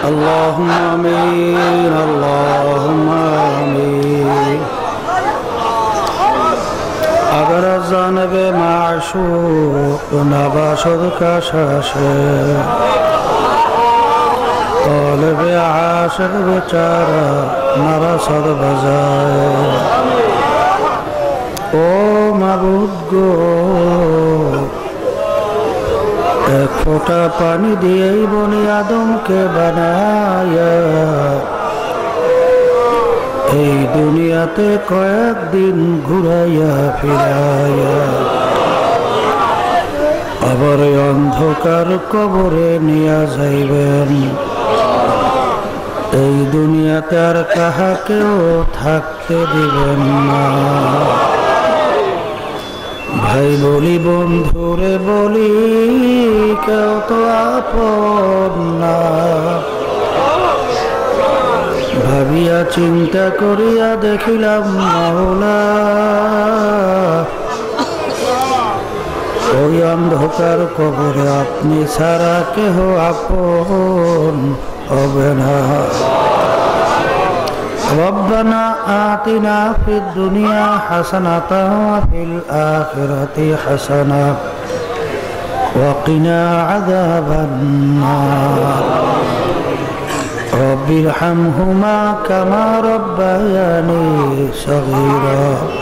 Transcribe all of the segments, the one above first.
اللهم آمين اللهم آمين اگر از جانب معشوق نباشد کشش طالب عاشق بیچاره نرسد بجای او معبود گو এক ফোঁটা পানি দিয়েই বনি আদমকে বানায়া এই দুনিয়াতে কয়েকদিন ঘুরাইয়া ফিরাইয়া আবার অন্ধকার কবরে নিয়ে যাইবেন। এই দুনিয়াতে আর কাহাকেও থাকতে দিবেন না। ভাই বলি বন্ধুরে বলি কেউ তো আপন না। ভাবিয়া চিন্তা করিয়া দেখিলাম মাওলা ওই অন্ধকার কবরে আপনি ছাড়া কেহ আপন হবে না। ربنا آتنا في الدنيا حسنة وفي الآخرة حسنة وقنا عذاب النار رب ارحمهما كما ربياني صغيرا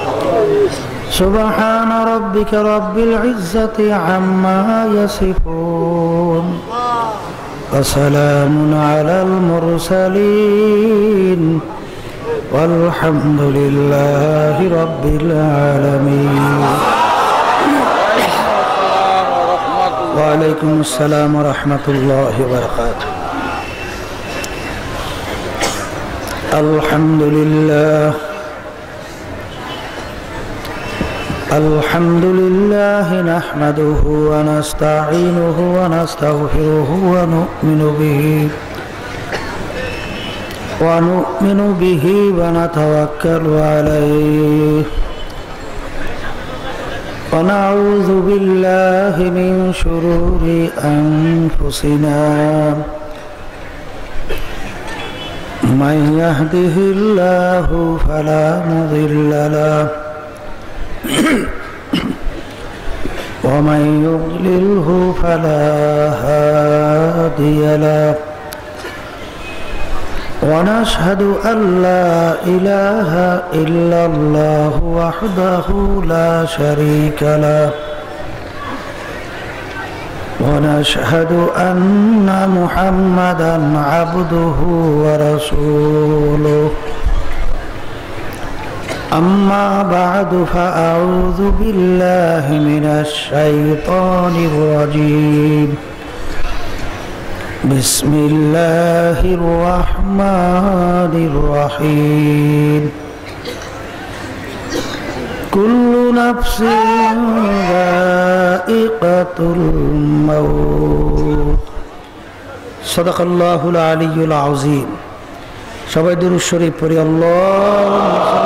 سبحان ربك رب العزة عما يصفون وسلام على المرسلين والحمد لله رب العالمين وعليكم السلام ورحمة الله وبركاته الحمد لله الحمد لله نحمده ونستعينه ونستغفره ونؤمن به ونتوكل عليه ونعوذ بالله من شرور أنفسنا من يهده الله فلا مضل له ومن يضلله فلا هادي له ونشهد أن لا إله إلا الله وحده لا شريك له ونشهد أن محمدا عبده ورسوله أما بعد فأعوذ بالله من الشيطان الرجيم بسم الله الرحمن الرحيم كل نفس ذائقة الموت صدق الله العلي العظيم সবাই দুরূদ শরীফ পড়ি আল্লাহুম্মা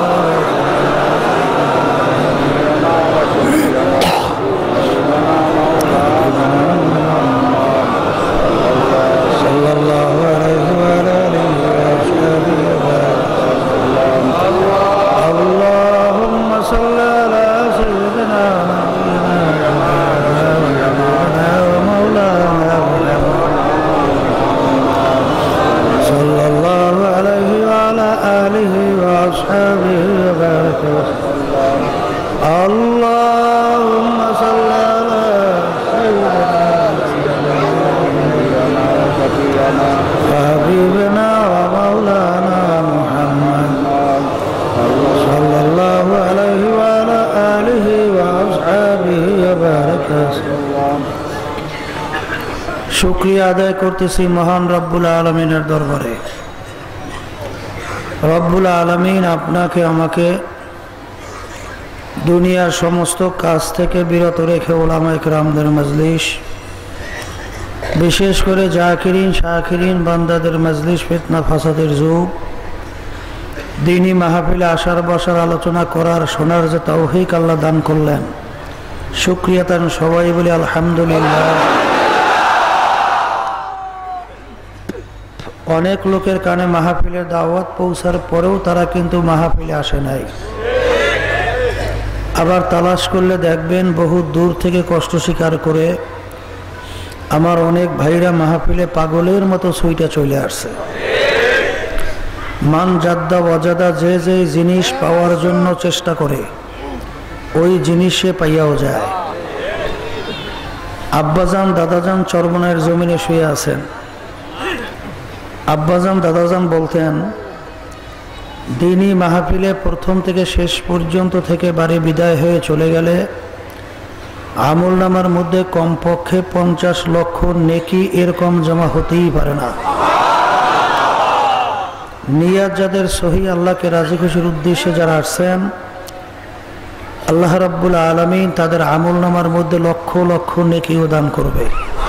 শুকরিয়া আদায় করতেছি মহান রব্বুল আলামিনের দরবারে। রব্বুল আলামিন আপনাকে আমাকে দুনিয়ার সমস্ত কাজ থেকে বিরত রেখে উলামায়ে কেরামদের মজলিস, বিশেষ করে জাকিরিন শাকিরিন বান্দাদের মজলিস ফিতনা ফাসাদের যুগ, দ্বীনি মাহফিলে আসার বসার আলোচনা করার শোনার যে তৌফিক আল্লাহ দান করলেন, শুকরিয়া তার সবাই বলি আলহামদুলিল্লাহ। অনেক লোকের কানে মাহফিলের দাওয়াত পৌঁছার পরেও তারা কিন্তু মাহফিলে আসে নাই। আবার তালাশ করলে দেখবেন বহু দূর থেকে কষ্ট স্বীকার করে আমার অনেক ভাইরা মাহফিলে পাগলের মতো ছুইটা চলে আসছে। মান জাদ্দা ওয়াজাদা, যে যে জিনিস পাওয়ার জন্য চেষ্টা করে ওই জিনিস সে পাইয়াও যায়। আব্বাজান দাদাজান চরমনায়ের জমিনে শুয়ে আছেন। আব্বাজান দাদাজান বলতেন, দিনী মাহফিলে প্রথম থেকে শেষ পর্যন্ত থেকে বাড়ি বিদায় হয়ে চলে গেলে আমল নামার মধ্যে কমপক্ষে 50 লক্ষ নেকি এরকম জমা হতেই পারে না। নিয়াত যাদের সহি, আল্লাহকে রাজি খুশির উদ্দেশ্যে যারা আসছেন, আল্লাহ রাব্বুল আলামিন তাদের আমল নামার মধ্যে লক্ষ লক্ষ নেকিও দান করবে।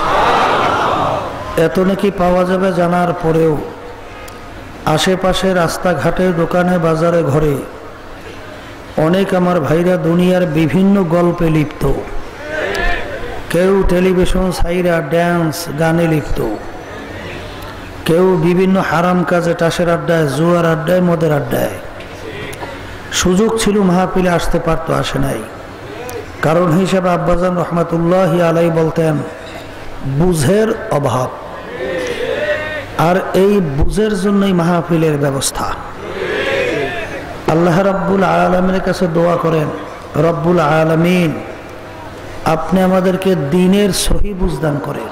এত নেকি পাওয়া যাবে জানার পরেও আশেপাশে রাস্তাঘাটে, দোকানে, বাজারে, ঘরে অনেক আমার ভাইরা দুনিয়ার বিভিন্ন গল্পে লিপ্ত। কেউ টেলিভিশন সাইরা ড্যান্স গানে লিপ্ত, কেউ বিভিন্ন হারাম কাজে, টাসের আড্ডায়, জুয়ার আড্ডায়, মদের আড্ডায়। সুযোগ ছিল মাহফিলে আসতে পারতো, আসে নাই। কারণ হিসাবে আব্বাজান রহমাতুল্লাহি আলাই বলতেন, বুঝের অভাব। আর এই বুঝের জন্যই মাহফিলের ব্যবস্থা। আল্লাহ রাব্বুল আলামিনের কাছে দোয়া করেন, রব্বুল আলামিন আপনি আমাদেরকে দ্বীনের সহি বুঝদান করেন।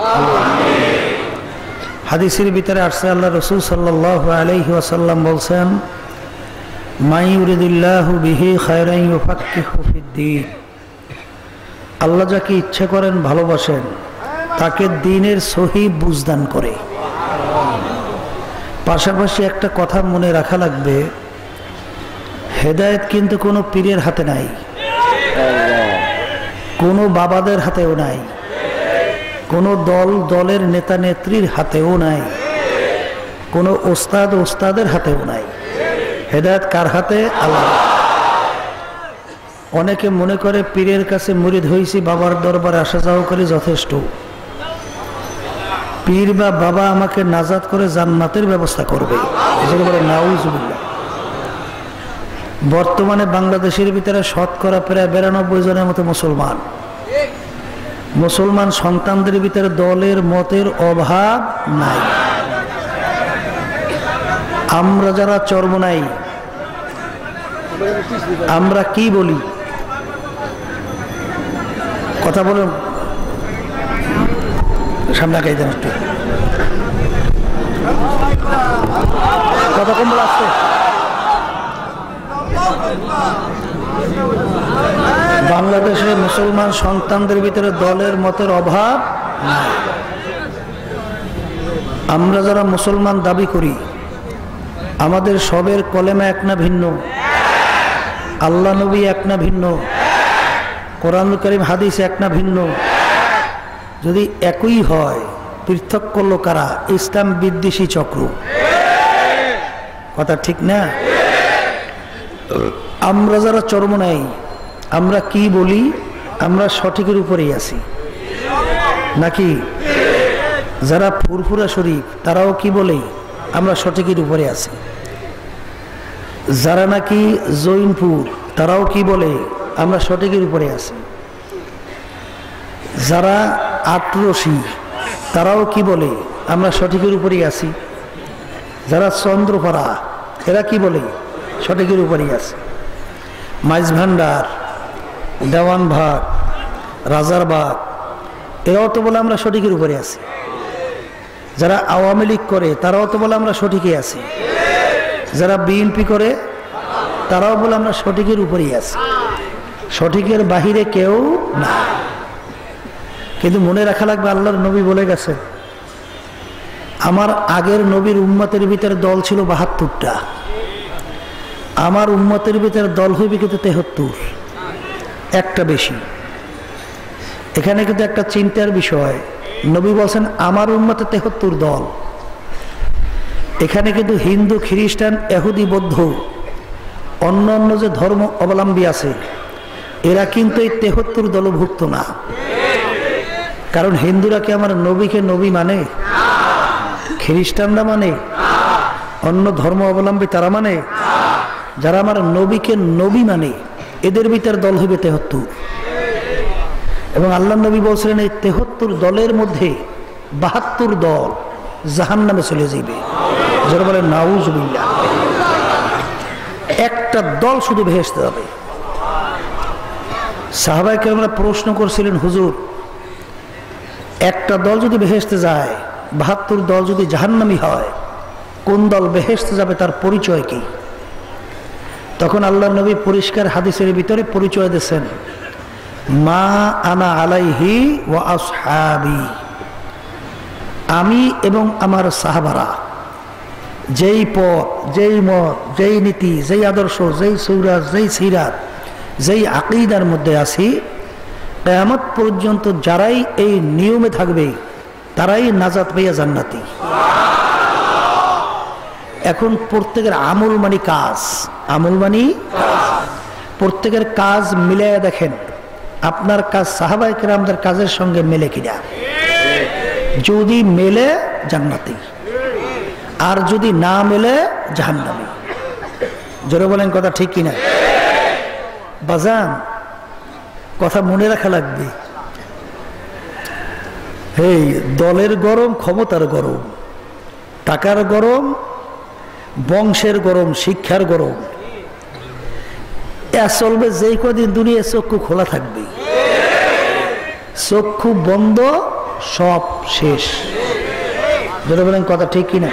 হাদিসের ভিতরে আসছে, আল্লাহ রাসূল সাল্লাল্লাহু আলাইহি ওয়াসাল্লাম বলছেন, মান ইউরিদিল্লাহু বিহি খায়রান ইউফাক্কিহু ফিদ্দীন। আল্লাহ যাকে ইচ্ছা করেন, ভালোবাসেন, তাকে দ্বীনের সহি বুঝদান করে। পাশাপাশি একটা কথা মনে রাখা লাগবে, হেদায়েত কিন্তু কোনো পীরের হাতে নাই, কোনো বাবাদের হাতেও নাই, কোনো দলের নেতা নেত্রীর হাতেও নাই, কোনো ওস্তাদের হাতেও নাই। হেদায়েত কার হাতে? আল্লাহ। অনেকে মনে করে পীরের কাছে মুরিদ হইছি, বাবার দরবারে আসা যাওয়া করি, যথেষ্ট। পীর বা বাবা আমাকে নাজাত করে জান্নাতের ব্যবস্থা করবে, নাউজুবিল্লাহ। বর্তমানে বাংলাদেশের ভিতরে শতকরা প্রায় 92 জনের মতো মুসলমান সন্তানদের ভিতরে দলের মতের অভাব নাই। আমরা যারা চরমনাই, আমরা কি বলি? কথা বলুন, সামনে আগে দেন একটু, কথা কম বলে আসছে। বাংলাদেশে মুসলমান সন্তানদের ভিতরে দলের মতের অভাব নাই। আমরা যারা মুসলমান দাবি করি, আমাদের সবের কলেমা এক না ভিন্ন, আল্লাহ নবী এক না ভিন্ন, কোরআনুল কারীম হাদিস এক না ভিন্ন। যদি একই হয়, পৃথক করলো কারা? ইসলাম বিদ্বেষী চক্র। কথা ঠিক না? আমরা যারা চরমনাই, আমরা কি বলি? আমরা সঠিকের উপরেই আছি নাকি? যারা ফুরফুরা শরীফ, তারাও কি বলে? আমরা সঠিকের উপরে আছি। যারা নাকি জৈনপুর, তারাও কি বলে? আমরা সঠিকের উপরে আছি। যারা আটরশি, তারাও কি বলে? আমরা সঠিকের উপরেই আছি। যারা চন্দ্রপাড়া, এরা কি বলে? সঠিকের উপরেই আছে। মাইজভান্ডার, দেওয়ানভাগ, রাজারবাগ, এরাও তো বলে আমরা সঠিকের উপরে আছি। যারা আওয়ামী লীগ করে, তারাও তো বলে আমরা সঠিকে আছি। যারা বিএনপি করে, তারাও বলে আমরা সঠিকের উপরেই আছি। সঠিকের বাহিরে কেউ না। কিন্তু মনে রাখা লাগবে, আল্লাহর নবী বলে গেছেন, আমার আগের নবীর উম্মতের ভিতরে দল ছিল 72টা, আমার উম্মতের ভিতরে দল হইবে কিন্তু 73, একটা বেশি। এখানে কিন্তু একটা চিন্তার বিষয়, নবী বলছেন আমার উম্মতে 73 দল। এখানে কিন্তু হিন্দু, খ্রিস্টান, ইহুদি, বৌদ্ধ, অন্য অন্য যে ধর্ম অবলম্বী আছে, এরা কিন্তু এই 73 দলভুক্ত না। কারণ হিন্দুরা কি আমার নবীকে নবী মানে? খ্রিস্টানরা মানে, অন্য ধর্ম অবলম্বী তারা মানে, যারা আমার নবীকে নবী মানে, এদের ভিতর দল হইবে 73। এবং আল্লাহ নবী বলছিলেন এই 73 দলের মধ্যে 72 দল জাহান্নামে চলে যাবে। যারা বলে নাউজুবিল্লাহ। একটা দল শুধু ভেস্তে যাবে। সাহাবায়ে কেরামরা প্রশ্ন করছিলেন, হুজুর একটা দল যদি বেহেশতে যায়, 72 দল যদি জাহান্নামী হয়, কোন দল বেহেশতে যাবে তার পরিচয় কি? তখন আল্লাহ নবী পরিষ্কার হাদিসের ভিতরে পরিচয় দিয়েছেন, মা আনা আলাইহি ওয়া আসহাবি, আমি এবং আমার সাহাবারা যেই পথ, যেই মত, যেই নীতি, যেই আদর্শ, যেই সৌরাজ, যেই সিরাত, যেই আকীদার মধ্যে আছি, কিয়ামত পর্যন্ত যারাই এই নিয়মে থাকবে তারাই নাজাত পাইয়া জান্নাতি। এখন প্রত্যেকের আমল মানি কাজ, আমল মানি প্রত্যেকের কাজ মিলাইয়া দেখেন আপনার কাজ সাহাবায়ে কেরামদের কাজের সঙ্গে মেলে কিনা। যদি মেলে জান্নাতি, আর যদি না মেলে জাহান্নামী। জোরে বলেন কথা ঠিক কিনা? বাজান কথা মনে রাখা লাগবে। এই দলের গরম, ক্ষমতার গরম, টাকার গরম, বংশের গরম, শিক্ষার গরম, এ চলবে যেই কদিন দুনিয়া চক্ষু খোলা থাকবে। চক্ষু বন্ধ সব শেষ। যেটা বলেন কথা ঠিক কিনা?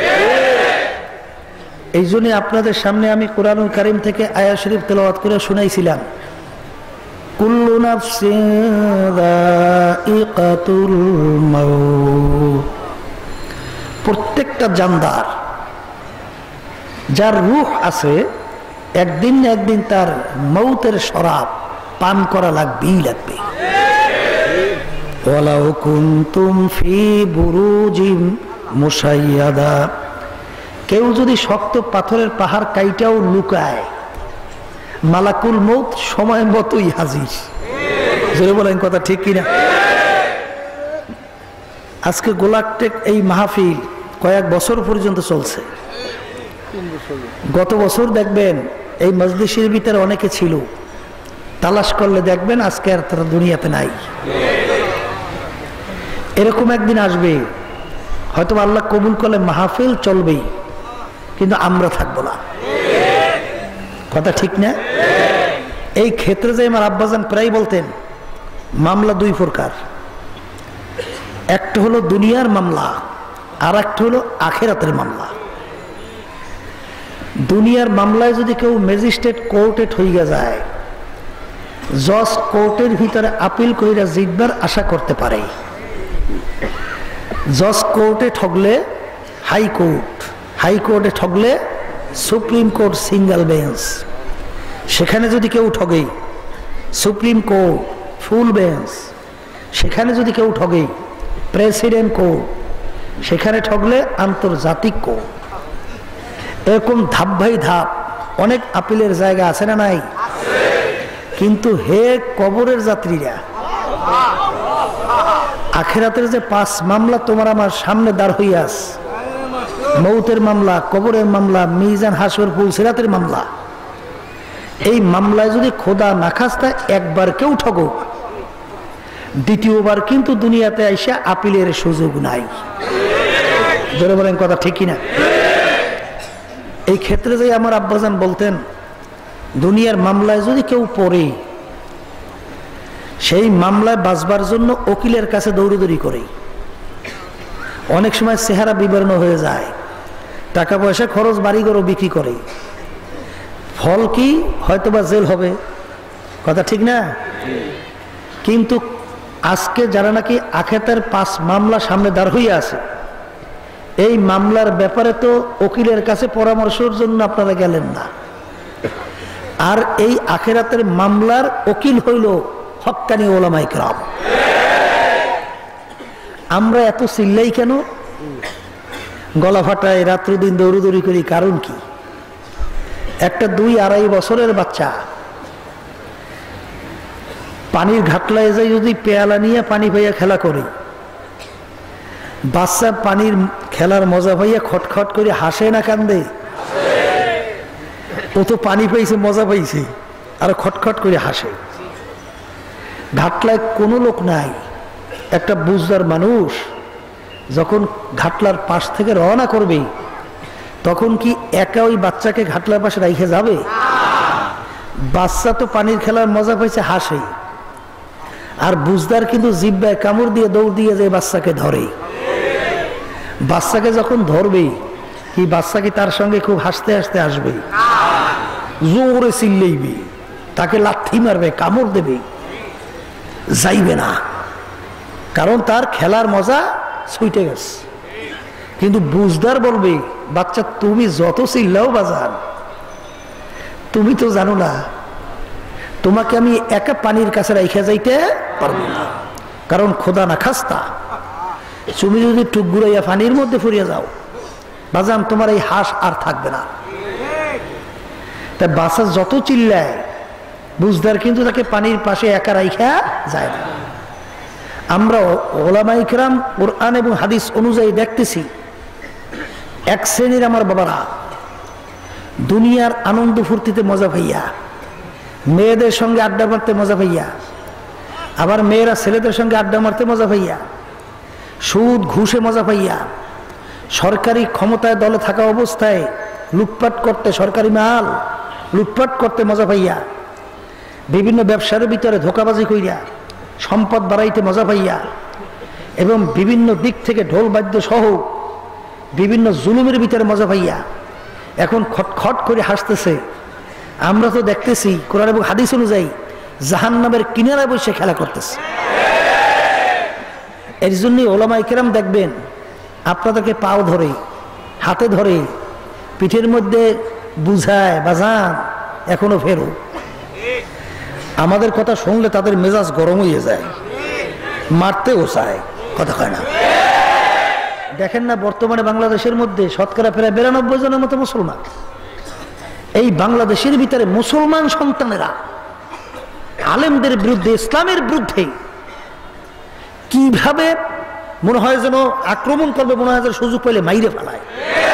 এই জন্য আপনাদের সামনে আমি কোরআনুল কারীম থেকে আয়াত শরীফ তেলাওয়াত করে শুনাইছিলাম, কুল্লু নাফসিন যায়িকাতুল মাউত। প্রত্যেকটা জানদার, যার রূহ আছে, একদিন না একদিন তার মৌতের শরাব পান করা লাগবেই লাগবে। ওয়ালাউ কুনতুম ফি বুরুজিম মুশাইয়াদা, কেউ যদি শক্ত পাথরের পাহাড় কাইটাও লুকায়, মালাকুল মৌত সময় মতোই হাজির। জোরে বলেন কথা ঠিক কিনা? আজকে গোলাকটেক এই মাহফিল কয়েক বছর পর্যন্ত চলছে। গত বছর দেখবেন এই মজলিসের ভিতরে অনেকে ছিল, তালাশ করলে দেখবেন আজকে আর তারা দুনিয়াতে নাই। এরকম একদিন আসবে, হয়তো আল্লাহ কবুল করলে মাহফিল চলবেই, কিন্তু আমরা থাকবো না। কথা ঠিক না? এই ক্ষেত্রে যে আমার আব্বাজান প্রায় বলতেন, মামলা দুই প্রকার, একটা হলো দুনিয়ার মামলা, আর একটা হলো আখিরাতের মামলা। দুনিয়ার মামলায় যদি কেউ ম্যাজিস্ট্রেট কোর্টে ঠইয়া যায়, জজ কোর্টের ভিতরে আপিল কইরা জিতবার আশা করতে পারে। জজ কোর্টে ঠগলে হাইকোর্ট, হাইকোর্টে ঠগলে সুপ্রিম কোর্ট সিঙ্গেল বেঞ্চ, সেখানে যদি কেউ ঠগে সুপ্রিম কোর্ট ফুল বেঞ্চ, সেখানে যদি কেউ ঠগে প্রেসিডেন্ট কোর্ট, সেখানে ঠগলে আন্তর্জাতিক কোর্ট। এরকম ধাপ ভাই ধাপ অনেক আপিলের জায়গা আছে না নাই? কিন্তু হে কবরের যাত্রীরা, আখিরাতের যে 5 মামলা তোমার আমার সামনে দাঁড় হইয়াস, মৌতের মামলা, কবরের মামলা, মিজান হাসর পুল সিরাতের মামলা, এই মামলায় যদি খোদা না খাস্তা একবার কেউ ঠগো, দ্বিতীয়বার কিন্তু দুনিয়াতে আইসা আপিলের সুযোগ নাই। জোরে বলেন কথা ঠিক কিনা? এই ক্ষেত্রে যে আমার আব্বাজান বলতেন, দুনিয়ার মামলায় যদি কেউ পড়ে, সেই মামলায় বাঁচবার জন্য উকিলের কাছে দৌড়াদৌড়ি করে, অনেক সময় চেহারা বিবর্ণ হয়ে যায়, টাকা পয়সা খরচ বাড়িঘরও বিক্রি করে, ফল কি হয়তোবা জেল হবে। কথা ঠিক না? কিন্তু আজকে যারা নাকি আখিরাতের 5 মামলা সামনে দাঁড় হইয়া আছে, এই মামলার ব্যাপারে তো উকিলের কাছে পরামর্শের জন্য আপনারা গেলেন না, আর এই আখিরাতের মামলার উকিল হইল হক্কানি ওলামায়ে কেরাম। আমরা এত চিল্লাই কেন, গলা ফাটায়, রাত্র দিন দৌড়দৌড়ি করি, কারণ কি? একটা 2-2.5 বছরের বাচ্চা পানির ঘাটলায় যাই যদি পেয়ালা নিয়ে পানি পাইয়া খেলা করে, বাচ্চা পানির খেলার মজা পাইয়া খটখট করে হাসে না কান্দে? ও তো পানি পাইছে, মজা পাইছে, আর খটখট করে হাসে। ঘাটলায় কোনো লোক নাই। একটা বুঝদার মানুষ যখন ঘাটলার পাশ থেকে রওনা করবে তখন কি একা ওই বাচ্চাকে ঘাটলার পাশে রাইখে যাবে? বাচ্চা তো পানির খেলার মজা পাইছে, হাসে। আর বুঝদার কিন্তু জিব্বায় কামড় দিয়ে দৌড় দিয়ে যে বাচ্চাকে ধরে। বাচ্চাকে যখন ধরবে কি বাচ্চা কি তার সঙ্গে খুব হাসতে হাসতে আসবে? জোরে চিল্লাইবে, তাকে লাথি মারবে, কামড় দেবে, যাইবে না। কারণ তার খেলার মজা ছুটে গেছে। কিন্তু বুঝদার বলবে, বাচ্চা তুমি যত চিল্লাও বাজান, তুমি তো জানো না তোমাকে আমি একা পানির কাছে রাইখা যাইতে পারবো না। কারণ খোদা না খাস্তা তুমি যদি টুকগুড়াইয়া পানির মধ্যে ফুরিয়ে যাও বাজান, তোমার এই হাঁস আর থাকবে না। তাই বাচ্চা যত চিল্লায় বুঝদার কিন্তু তাকে পানির পাশে একা রাইখা যায় না। আমরা ওলামায়ে কেরাম কুরআন এবং হাদিস অনুযায়ী দেখতেছি, এক শ্রেণীর আমার বাবারা দুনিয়ার আনন্দ ফুর্তিতে মজা পাইয়া, মেয়েদের সঙ্গে আড্ডা মারতে মজা পাইয়া, আবার মেয়েরা ছেলেদের সঙ্গে আড্ডা মারতে মজা পাইয়া, সুদ ঘুষে মজা পাইয়া, সরকারি ক্ষমতায় দলে থাকা অবস্থায় লুটপাট করতে, সরকারি মাল লুটপাট করতে মজা পাইয়া, বিভিন্ন ব্যবসার ভিতরে ধোঁকাবাজি কইরা সম্পদ বাড়াইতে মজা পাইয়া, এবং বিভিন্ন দিক থেকে ঢোল বাদ্য সহ বিভিন্ন জুলুমের ভিতরে মজা পাইয়া এখন খটখট করে হাসতেছে। আমরা তো দেখতেছি কোরআন এবং হাদিস অনুযায়ী জাহান্নামের কিনারায় বসে খেলা করতেছে। এর জন্যই ওলামায়ে কেরাম দেখবেন আপনাদেরকে পাও ধরে, হাতে ধরে, পিঠের মধ্যে বুঝায়, বাজান এখনো ফেরো। আমাদের কথা শুনলে তাদের মেজাজ গরম হয়ে যায়, মারতেও চায়, কথা কয় না। দেখেন না বর্তমানে বাংলাদেশের মধ্যে শতকরা প্রায় 92 জনের মতো মুসলমান। এই বাংলাদেশের ভিতরে মুসলমান সন্তানেরা আলেমদের বিরুদ্ধে, ইসলামের বিরুদ্ধে কিভাবে মনে হয় যেন আক্রমণ করবে, মনে হয় যেন সুযোগ পেলে মাইরে ফেলায়।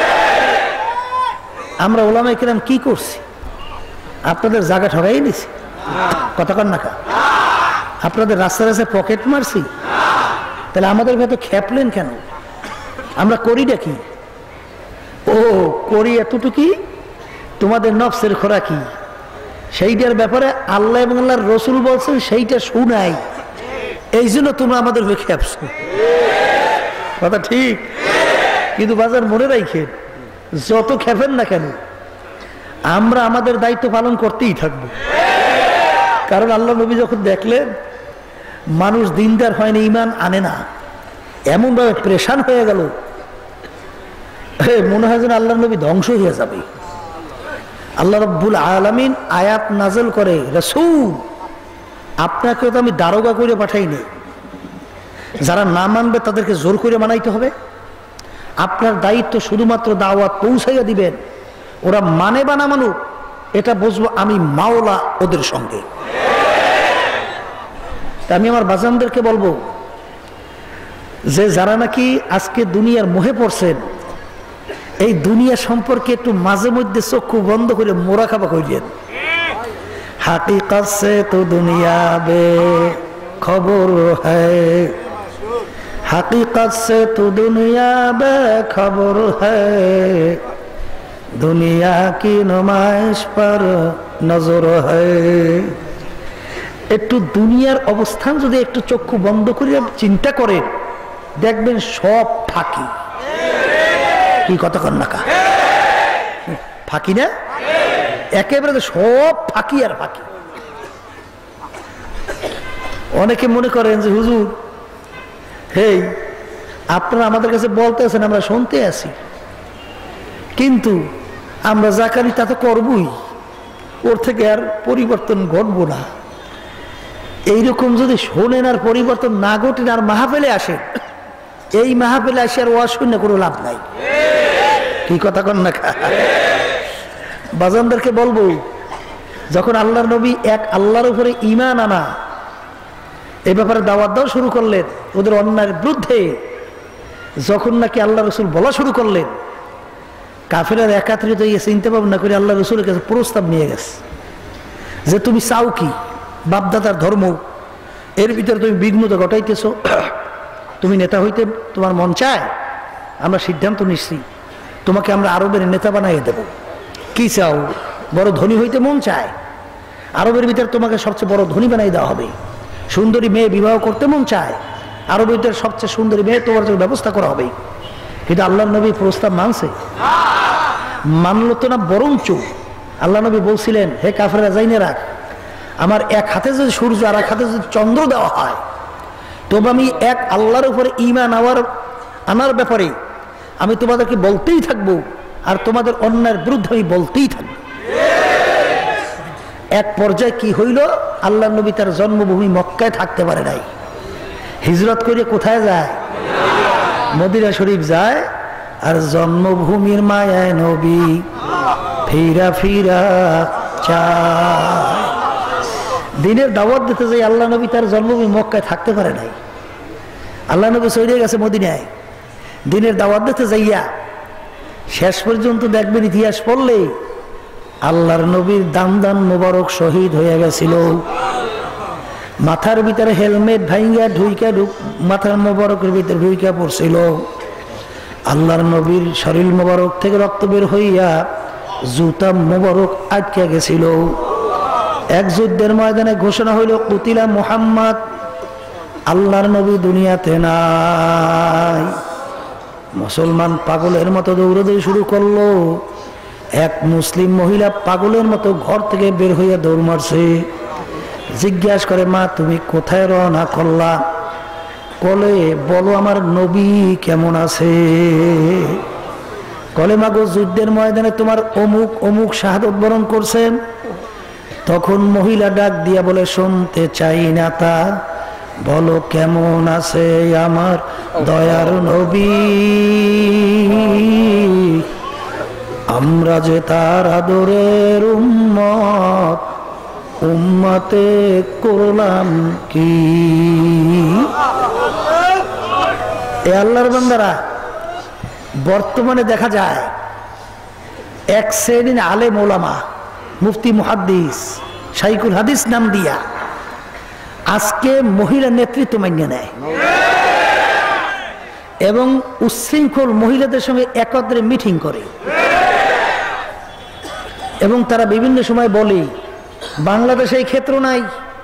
আমরা ওলামায়ে কেরাম কি করছি? আপনাদের জায়গা ঠকাই নিছি, কথা কন না। আপনাদের রাস্তায় রাস্তায় পকেট মারছি? তাহলে আমাদের ভেতর খেপলেন কেন? আমরা করিটা কি? ও করি এতটুকুই, তোমাদের নফসের খোরাকি, সেইটার ব্যাপারে আল্লাহ এবং আল্লাহর রসুল বলছেন সেইটা শুনাই, এই জন্য তোমরা আমাদের হয়ে খেপছো, কথা ঠিক। কিন্তু বাজার মনে রাখেন, যত খেপেন না কেন আমরা আমাদের দায়িত্ব পালন করতেই থাকবো। কারণ আল্লাহ নবী যখন দেখলেন মানুষ দিনদার হয়নি, ঈমান আনে না, এমনভাবে প্রেশান হয়ে গেল, মনে হয় যেন আল্লাহ নবী ধ্বংস হয়ে যাবে। আল্লাহ রাব্বুল আলামিন আয়াত নাযিল করে, রাসূল আপনাকে তো আমি দারোগা করে পাঠাইনি, যারা না মানবে তাদেরকে জোর করে মানাইতে হবে। আপনার দায়িত্ব শুধুমাত্র দাওয়াত পৌঁছাইয়া দিবেন, ওরা মানে বা না মানুক এটা বুঝবো আমি মাওলা ওদের সঙ্গে। তা আমি আমার বাজানদেরকে বলবো যে যারা নাকি আজকে দুনিয়ার মোহে পড়ছেন, এই দুনিয়া সম্পর্কে একটু মাঝে মধ্যে চক্ষু বন্ধ করে মোরাকাবা করিলেন। হাকিকত সে তো দুনিয়া বে খবর হ্যায়, হাকিকত সে তো দুনিয়া বে খবর হ্যায়, দুনিয়া কি নুমাইশ পর নজর হ্যায়। একটু দুনিয়ার অবস্থান যদি একটু চক্ষু বন্ধ করে চিন্তা করেন, দেখবেন সব ফাঁকি। কি কথা কন না, ফাঁকি না? একেবারে সব ফাঁকি আর ফাঁকি। অনেকে মনে করেন যে হুজুর হেই আপনারা আমাদের কাছে বলতেছেন, আমরা শুনতে আছি, কিন্তু আমরা যা করি তা তো করবই, ওর থেকে আর পরিবর্তন ঘটবো না। এইরকম যদি শোনেন আর পরিবর্তন না ঘটেন আর মাহফিলে আসেন, এই মাহফিলে আসে আর ওয়াজ শুনে কোনো লাভ নাই। কি কথা কন না? বাজানদেরকে বলবো, যখন আল্লাহর নবী এক আল্লাহর উপরে ঈমান আনা এই ব্যাপারে দাওয়াত দেওয়া শুরু করলেন, ওদের অন্যায়ের বিরুদ্ধে যখন নাকি আল্লাহ রসুল বলা শুরু করলেন, কাফেররা একাত্রিত হয়ে চিন্তা ভাবনা করে আল্লাহ রসুলের কাছে প্রস্তাব নিয়ে গেছে যে তুমি চাও কি, বাপদাদার ধর্ম, এর ভিতরে তুমি বিঘ্নতা ঘটাইতেছ, তুমি নেতা হইতে তোমার মন চায়, আমরা সিদ্ধান্ত নিচ্ছি তোমাকে আমরা আরবের নেতা বানাইয়ে দেব। কি চাও? বড় ধনী হইতে মন চায়, আরবের ভিতরে তোমাকে সবচেয়ে বড় ধনী বানাই দেওয়া হবে। সুন্দরী মেয়ে বিবাহ করতে মন চায়, আরবের ভিতরে সবচেয়ে সুন্দরী মেয়ে তোমার জন্য ব্যবস্থা করা হবে। কিন্তু আল্লাহ নবী প্রস্তাব মানছে? মানল তো না, বরঞ্চ আল্লাহ নবী বলছিলেন, হে কাফেররা যাইনে রাখ, আমার এক হাতে যদি সূর্য আর এক হাতে যদি চন্দ্র দেওয়া হয়, তবে আমি এক আল্লাহর উপরে ঈমান আনার ব্যাপারে আমি তোমাদেরকে বলতেই থাকবো, আর তোমাদের অন্যায়ের বিরুদ্ধে আমি বলতেই থাকবো। এক পর্যায়ে কি হইল, আল্লাহ নবী তার জন্মভূমি মক্কায় থাকতে পারে নাই, হিজরত করে কোথায় যায়? মদিনা শরীফ যায়। আর জন্মভূমির মায়ায় নবী ফিরা ফিরা চায়। দিনের দাওয়াত দিতে যাই আল্লাহ নবী তার জন্মভূমি মক্কায় থাকতে পারে নাই। আল্লাহ নবী চলে গেছে মদিনায় দিনের দাওয়াত দিতে যাইয়া। শেষ পর্যন্ত দেখবেন ইতিহাস পড়লে আল্লাহর নবীর দান দান মোবারক শহীদ হয়ে গেছিল। মাথার ভিতরে হেলমেট ভাইঙ্গা ঢুইকা মাথার মোবারকের ভিতরে ঢুইকা পড়ছিল। আল্লাহর নবীর শরীর মোবারক থেকে রক্ত বের হইয়া জুতা মোবারক আটকে গেছিল। এক যুদ্ধের ময়দানে ঘোষণা হইল কুতিলা মুহাম্মদ, আল্লাহর নবী দুনিয়াতে নাই। মুসলমান পাগলের মতো দৌড়াদৌড়ি শুরু করলো। এক মুসলিম মহিলা পাগলের মতো ঘর থেকে বের হইয়া দৌড় মারছে। জিজ্ঞাসা করে, মা তুমি কোথায় রওনা করলা? কলে, বলো আমার নবী কেমন আছে? কলে, মাগো যুদ্ধের ময়দানে তোমার অমুক অমুক শাহাদত বরণ করছেন। তখন মহিলা ডাক দিয়া বলে, শুনতে চাই না তা, বলো কেমন আছে আমার দয়ার নবী। আমরা যে তার আদরের উম্মত, উম্মতে করলাম কি? এ আল্লাহর বান্দারা, বর্তমানে দেখা যায় এক শ্রেণীর আলেম ওলামা, মুফতি মুহাদ্দিস, শাইখুল হাদিস নাম দিয়া আজকে মহিলা নেতৃত্ব মানিয়ে নেয় এবং উচ্ছৃঙ্খল মহিলাদের সঙ্গে একত্রে মিটিং করে। এবং তারা বিভিন্ন সময় বলে, বাংলাদেশে এই ক্ষেত্র নাই।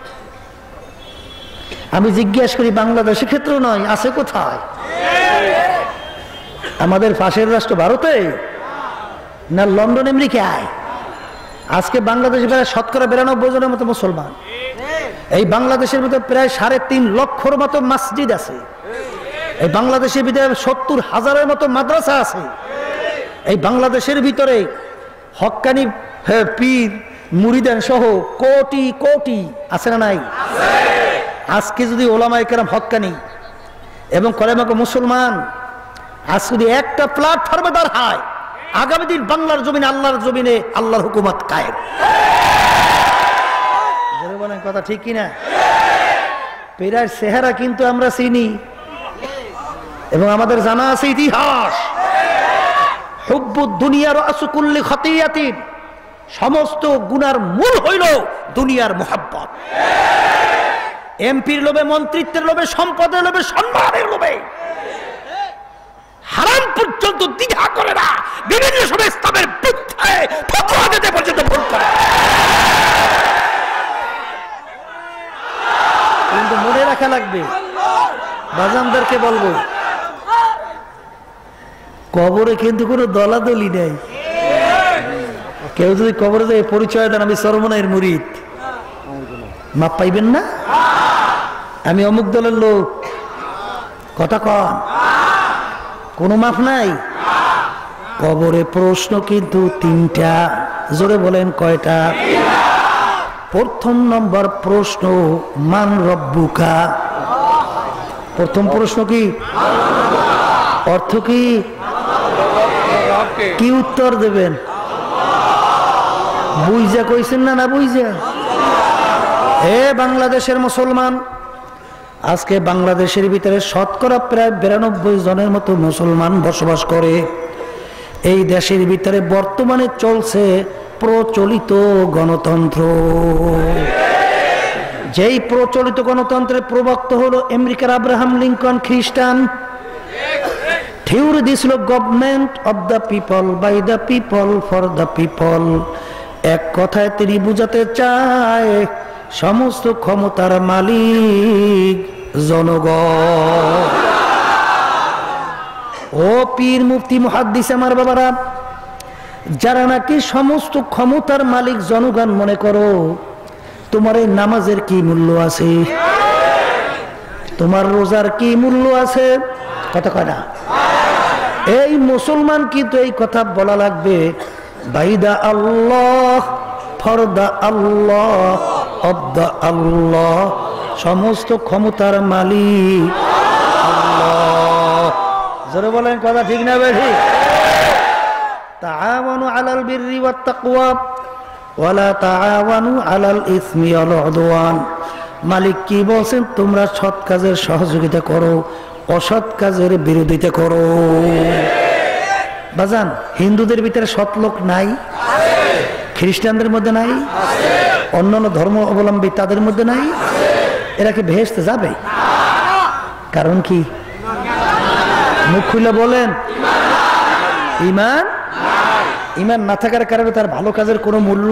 আমি জিজ্ঞাসা করি, বাংলাদেশে ক্ষেত্র নয়, আছে কোথায়? আমাদের পাশের রাষ্ট্র ভারতে না লন্ডন আমেরিকায়? আজকে বাংলাদেশে প্রায় 92% মতো মুসলমান। এই বাংলাদেশের ভিতরে প্রায় 3.5 লক্ষর মতো মসজিদ আছে। এই বাংলাদেশের ভিতরে 70,000-এর মতো মাদ্রাসা আছে। এই বাংলাদেশের ভিতরে হক্কানি পীর মুরিদান সহ কোটি কোটি আছে না নাই? আজকে যদি ওলামায়ে কেরাম হক্কানি এবং কলেমাকে মুসলমান আজ যদি একটা প্ল্যাটফর্মে দাঁড়ায়, আগামী দিন বাংলার জমিনে, আল্লাহর জমিনে আল্লাহর হুকুমত কায়েম। বলেন কথা ঠিক কিনা? পেরার চেহারা কিন্তু আমরা চিনি এবং আমাদের জানা আছে ইতিহাস। হুব্বুদ দুনিয়া রাসু কুল্লি খতিয়াতিন, সমস্ত গুনার মূল হইল দুনিয়ার মোহাব্বত। এমপির লোভে, মন্ত্রিত্বের লোভে, সম্পদের লোভে, সম্মানের লোভে হারাম পর্যন্ত দ্বিধা করে না, বিভিন্ন সময় ইসলামের বিরুদ্ধে ফতোয়া দিতে পর্যন্ত ভুল করে। কিন্তু মনে রাখা লাগবে, বাজানদেরকে বলবো, কবরে কিন্তু কোনো দলাদলি নেই। কেউ যদি কবরে যায় পরিচয় দেন আমি চরমনাইয়ের মুরিদ, মাপ পাইবেন না? আমি অমুক দলের লোক, কথা কন, কোনো মাপ নাই। কবরে প্রশ্ন কিন্তু 3টা। জোরে বলেন কয়টা? প্রথম নম্বর প্রশ্ন, মান রব্বুকা। প্রথম প্রশ্ন কি? অর্থ কি? কি উত্তর দেবেন? বুঝা কইছেন না? না বুঝা? হে বাংলাদেশের মুসলমান, আজকে বাংলাদেশের ভিতরে শতকরা প্রায় 92 জনের মতো মুসলমান বসবাস করে। এই দেশের ভিতরে বর্তমানে চলছে প্রচলিত গণতন্ত্র। যেই প্রচলিত গণতন্ত্রের প্রবক্তা হলো আমেরিকার আব্রাহাম লিঙ্কন, খ্রিস্টান। থিওরি দিছিল government of the people, by the people, for the people. এক কথায় তিনি বুঝাতে চায় সমস্ত ক্ষমতার মালিক জনগণ। ও পীর মুফতি মুহাদ্দিস আমার বাবারা, যারা নাকি সমস্ত ক্ষমতার মালিক জনগণ মনে করো, তোমার এই নামাজের কি মূল্য আছে? তোমার রোজার কি মূল্য আছে? কথা কয় না। এই মুসলমান কিন্তু এই কথা বলা লাগবে, বাই দা আল্লাহ, ফর দা আল্লাহ, অব দা আল্লাহ। সমস্ত ক্ষমতার মালিক আল্লাহ। জোরে বলেন, কথা ঠিক না বেশি? তাআওয়ানু আলাল বিররি ওয়াত তাকওয়া ওয়ালা তাআওয়ানু আলাল ইসমি ওয়াল উদওয়ান। মালিক কি বলছেন? তোমরা সৎ কাজের সহযোগিতা করো, অসৎ কাজের বিরোধিতা করো। বাজান, হিন্দুদের ভিতরে সৎ লোক নাই? খ্রিস্টানদের মধ্যে নাই? অন্যান্য ধর্ম অবলম্বী তাদের মধ্যে নাই? এরা কি বেহেশতে যাবে? কারণ কি? মুখ খুলে বলেন, ঈমান। ঈমান না থাকার কারণে তার ভালো কাজের কোনো মূল্য।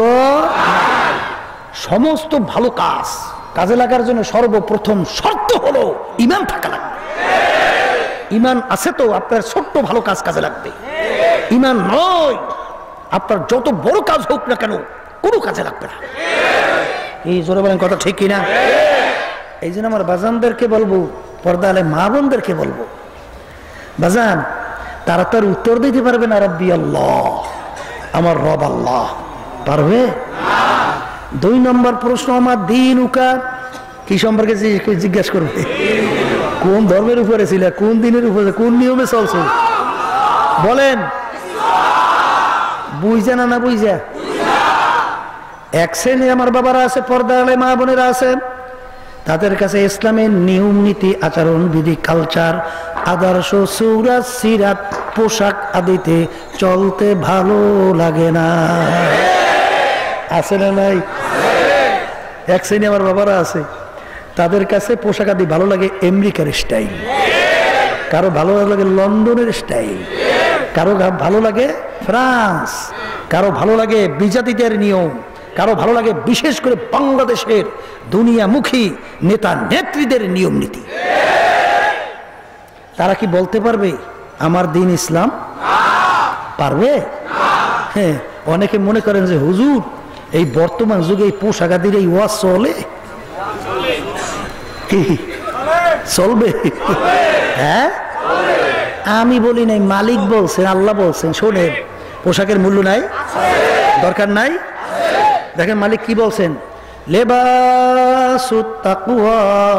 সমস্ত ভালো কাজ কাজে লাগার জন্য সর্বপ্রথম শর্ত হলো ঈমান থাকা লাগবে। ঈমান আছে তো আপনার ছোট্ট ভালো কাজ কাজে লাগবে। ঈমান নয়, আপনার যত বড় কাজ হোক না কেন কোনো কাজে লাগবে না। এই জোরে বলেন, কথা ঠিক কিনা? এই জন্য আমার বাজানদেরকে বলবো, পর্দা আলে মা বোনদেরকে বলবো, বাজান তারা তার উত্তর দিতে পারবে না রাব্বি আল্লাহ, আমার রব আল্লাহ, পারবে? 2 নম্বর প্রশ্ন, আমার দিন উকা কি সম্পর্কে জিজ্ঞাসা করবে? কোন ধর্মের উপরে ছিল, কোন দিনের উপরে, কোন নিয়মে চলছে? বলেন, বুঝা না বুঝা? এক শ্রেণী আমার বাবারা আছে, পর্দা আলে মা বোনেরা আছে, তাদের কাছে ইসলামের নিয়ম নীতি, আচরণ বিধি, কালচার, আদর্শ, সূরা, সিরাত, পোশাক আদিতে চলতে ভালো লাগে না। আছে না নাই? এক শ্রেণী আমার বাবারা আছে, তাদের কাছে পোশাক আদি ভালো লাগে আমেরিকার স্টাইল, কারো ভালো লাগে লন্ডনের স্টাইল, কারো ভালো লাগে ফ্রান্স, কারো ভালো লাগে বিজাতিদের নিয়ম, কারো ভালো লাগে বিশেষ করে বাংলাদেশের দুনিয়ামুখী নেতা নেত্রীদের নিয়ম নীতি। তারা কি বলতে পারবে আমার দিন ইসলাম? পারবে? হ্যাঁ, অনেকে মনে করেন যে হুজুর এই বর্তমান যুগে এই পোশাক আদির এই ওয়াজ চলে, কি চলবে? হ্যাঁ, আমি বলি নাই, মালিক বলছেন, আল্লাহ বলছেন। শোনেন, পোশাকের মূল্য নাই, দরকার নাই। দেখেন মালিক কি বলছেন, লেবাসুত তাকওয়া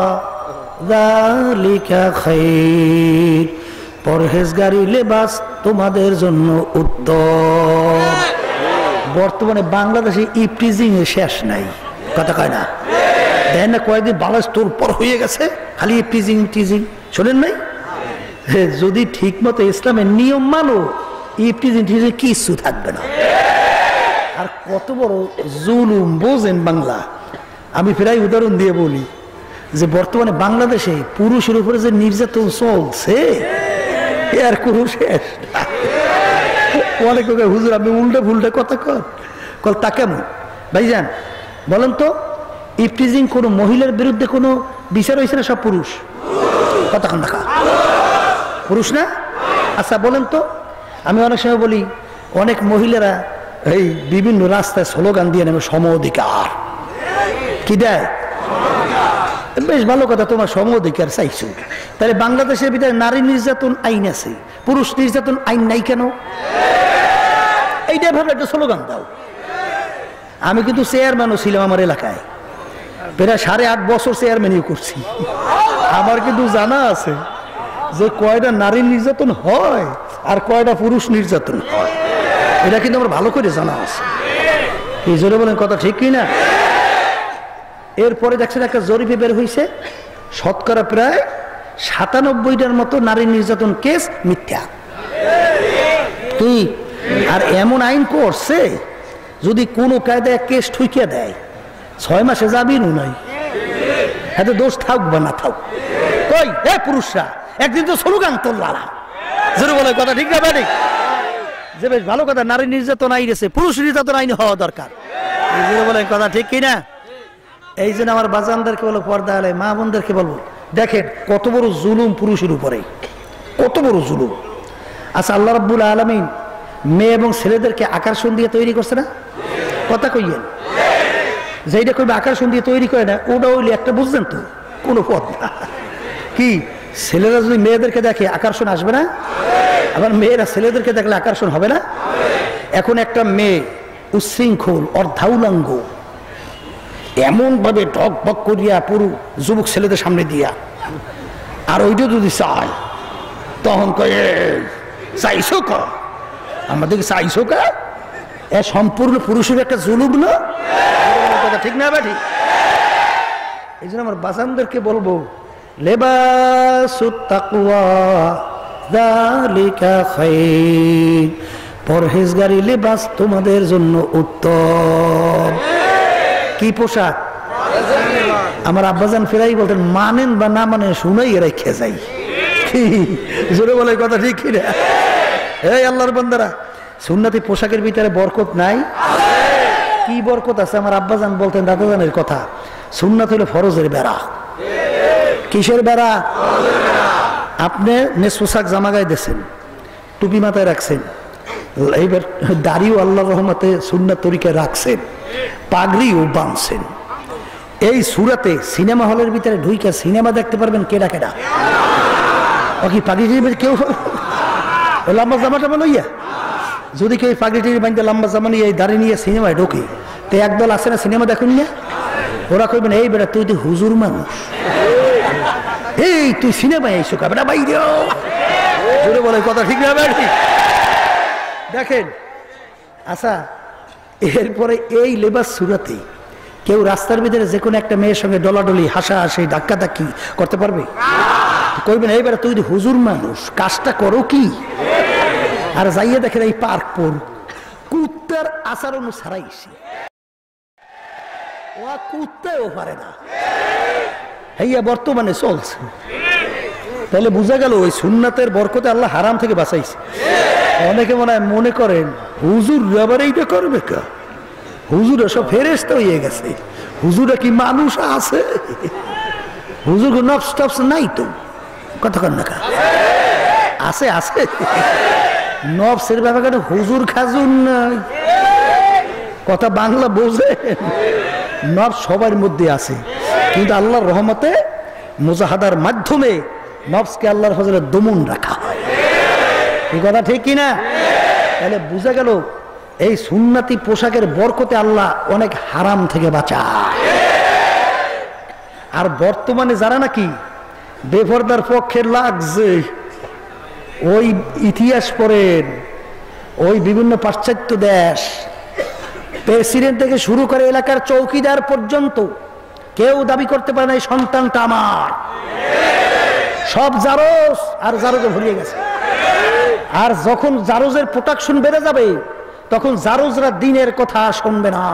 যালিকা খায়র, পরহেজগারি লেবাস তোমাদের জন্য উত্তম। বর্তমানে বাংলাদেশে ইপটিজিং এর শেষ নাই, কথা কয় না? দেখেন না কয়েকদিন বাংলাদেশ তোর পর হয়ে গেছে, খালি ইপটিজিং টিজিং। শোনেন নাই, যদি ঠিক মতো ইসলামের নিয়ম মানো, ইপটিজিং টিজিং কিছু থাকবে না। আর কত বড় জুলুম বোঝেন বাংলা। আমি প্রায় উদাহরণ দিয়ে বলি যে বর্তমানে বাংলাদেশে পুরুষের উপরে যে নির্যাতন চলছে এর কোনো শেষ। অনেক হুজুর আপনি উল্টে ফুলটে কথা কল তা কেমন? ভাইজান বলেন তো, ইফটিজিং কোনো মহিলার বিরুদ্ধে কোনো বিচার হয়েছে না? সব পুরুষ। কতক্ষণ দেখা পুরুষ না? আচ্ছা বলেন তো, আমি অনেক সময় বলি অনেক মহিলারা এই বিভিন্ন রাস্তায় স্লোগান দিয়ে নেবে সম অধিকার। কি দেয়? বেশ ভালো কথা, তোমার সম অধিকার চাইছো। তাহলে বাংলাদেশের ভিতরে নারী নির্যাতন আইন আছে, পুরুষ নির্যাতন আইন নাই কেন? এইটাই ভাবে একটা স্লোগান দাও। আমি কিন্তু চেয়ারম্যানও ছিলাম আমার এলাকায়, প্রায় 8.5 বছর চেয়ারম্যানই করছি। আমার কিন্তু জানা আছে যে কয়টা নারী নির্যাতন হয় আর কয়টা পুরুষ নির্যাতন হয়, এটা কিন্তু আমার ভালো করে জানা আছে। এই জোরে বলেন, কথা ঠিক কিনা? এরপরে দেখছেন একটা জরিপে বের হয়েছে, শতকরা প্রায় ৯৭টার মতো নারী নির্যাতন কেস মিথ্যা। কি আর এমন আইন করছে, যদি কোনো কায়দায় কেস ঠুকিয়ে দেয় 6 মাসে যাবিনও নাই, এত দোষ থাক বা না থাক। কই এ পুরুষরা একদিন তো স্লোগান তোলারা, জোরে বলে কথা ঠিক না ঠিক? যে বেশ ভালো কথা, নারী নির্যাতন আইন আছে, পুরুষ নির্যাতন আইন হওয়া দরকার, জোরে বলে কথা ঠিক কিনা? এই জন্য আমার বাজানদেরকে বলো, পর্দা আলে মা বোনদেরকে বলবো, দেখেন কত বড় জুলুম পুরুষের উপরে, কত বড় জুলুম। আচ্ছা, আল্লাহ রাব্বুল আলামিন মেয়ে এবং ছেলেদেরকে আকর্ষণ দিয়ে তৈরি করছে না? কথা কইয়েন, যেইটা কইবে আকর্ষণ দিয়ে তৈরি করে না, ওটা হইলে একটা বুঝলেন তো কোনো পথ না। কি ছেলেরা যদি মেয়েদেরকে দেখে আকর্ষণ আসবে না? আবার মেয়েরা ছেলেদেরকে দেখলে আকর্ষণ হবে না? এখন একটা মেয়ে উচ্ছৃঙ্খল অর্ধাউলাঙ্গ এমন ভাবে টক বক করিয়া পুরো যুবক ছেলেদের সামনে দিয়া, আর ওইটা যদি চায় তখন কয়ে চাইছো ক আমাদেরকে, চাইছো কা? এ সম্পূর্ণ পুরুষের একটা জুলুম না? কথা ঠিক না ঠিক? এই জন্য আমার বাজানদেরকে বলবো, লেবাসুত তাকওয়া যালিকা খায়র, পরহেজগারি লেবাস তোমাদের জন্য উত্তম। কি পোশাক? আমার আব্বাজান ফেরাই বলতেন, মানেন বা না মানে শুনেই রেখে যাই। কি জোরে বলে কথা ঠিক কি না? এই আল্লাহর বান্দারা, সুন্নতি পোশাকের ভিতরে বরকত নাই? কি বরকত আছে? আমার আব্বাজান বলতেন, দাদাজানের কথা, সুন্নাত হলো ফরজের বেড়া। কিসের বেড়া? আপনি মেস পোশাক জামা গায়ে দিয়েছেন, টুপি মাথায় রাখছেন, এইবার দাড়িও আল্লাহর রহমতে সুন্নাত তরিকায় রাখছেন, পাগড়িও বাঁধছেন। এই সুরাতে সিনেমা হলের ভিতরে ঢুইকা সিনেমা দেখতে পারবেন কেডা কেডা? কি পাগড়ি কেউ লম্বা জামাটা লইয়া, যদি কেউ পাগড়ি টিগড়ি বাঁধতে লম্বা জামা নিয়ে দাঁড়িয়ে নিয়ে সিনেমায় ঢোকে, তো একদল আছে না সিনেমা দেখুন না, ওরা কইবেন এই বেটা তুই তো হুজুর মানুষ, এই তুই সিনেমায় আইসো কা বেটা বাইরে, জোরে বলে কথা ঠিক না ঠিক? দেখেন আচ্ছা, এরপরে এই লেবাস সুরাতে কেউ রাস্তার ভিতরে যে কোনো একটা মেয়ের সঙ্গে ডলাডলি হাসাহাসি ধাক্কা ধাক্কি করতে পারবে? কইবেন এই বেটা তুই হুজুর মানুষ, কাজটা করো কি? আর যাইয়ে দেখেন এই পার্কপুর কুত্তার আচরণ ছাড়াইছি, ও কুত্তাও পারে না, হইয়া বর্তমানে চলছে। তাহলে বোঝা গেল ওই সুন্নাতের বরকতে আল্লাহ হারাম থেকে বাঁচাইছে। অনেকে মনে করেন হুজুর আবার এইটা করবে কা? হুজুর সব ফেরেশতা হয়ে গেছে, হুজুরা কি মানুষ আছে? হুজুর নফস টফস নাই তো, কতক্ষণ না আছে আছে নফসের ব্যাপারে হুজুর খাজুর নাই, কথা বাংলা বোঝে? নফস সবার মধ্যে আছে, কিন্তু আল্লাহর রহমতে মুজাহাদার মাধ্যমে নফসকে আল্লাহর ফজলে দমন রাখা হয়। এই কথা ঠিক কিনা? তাহলে বোঝা গেল এই সুন্নতি পোশাকের বরকতে আল্লাহ অনেক হারাম থেকে বাঁচায়। আর বর্তমানে যারা নাকি বেপরদার পক্ষে লাগছে, ওই ইতিহাস পড়েন, ওই বিভিন্ন পাশ্চাত্য দেশ, প্রেসিডেন্ট থেকে শুরু করে এলাকার চৌকিদার পর্যন্ত কেউ দাবি করতে পারে না এই সন্তানটা আমার। সব জারজ আর জারজে ভরিয়ে গেছে। আর যখন জারজের প্রোটেকশন বেড়ে যাবে, তখন জারজরা দিনের কথা শুনবে না।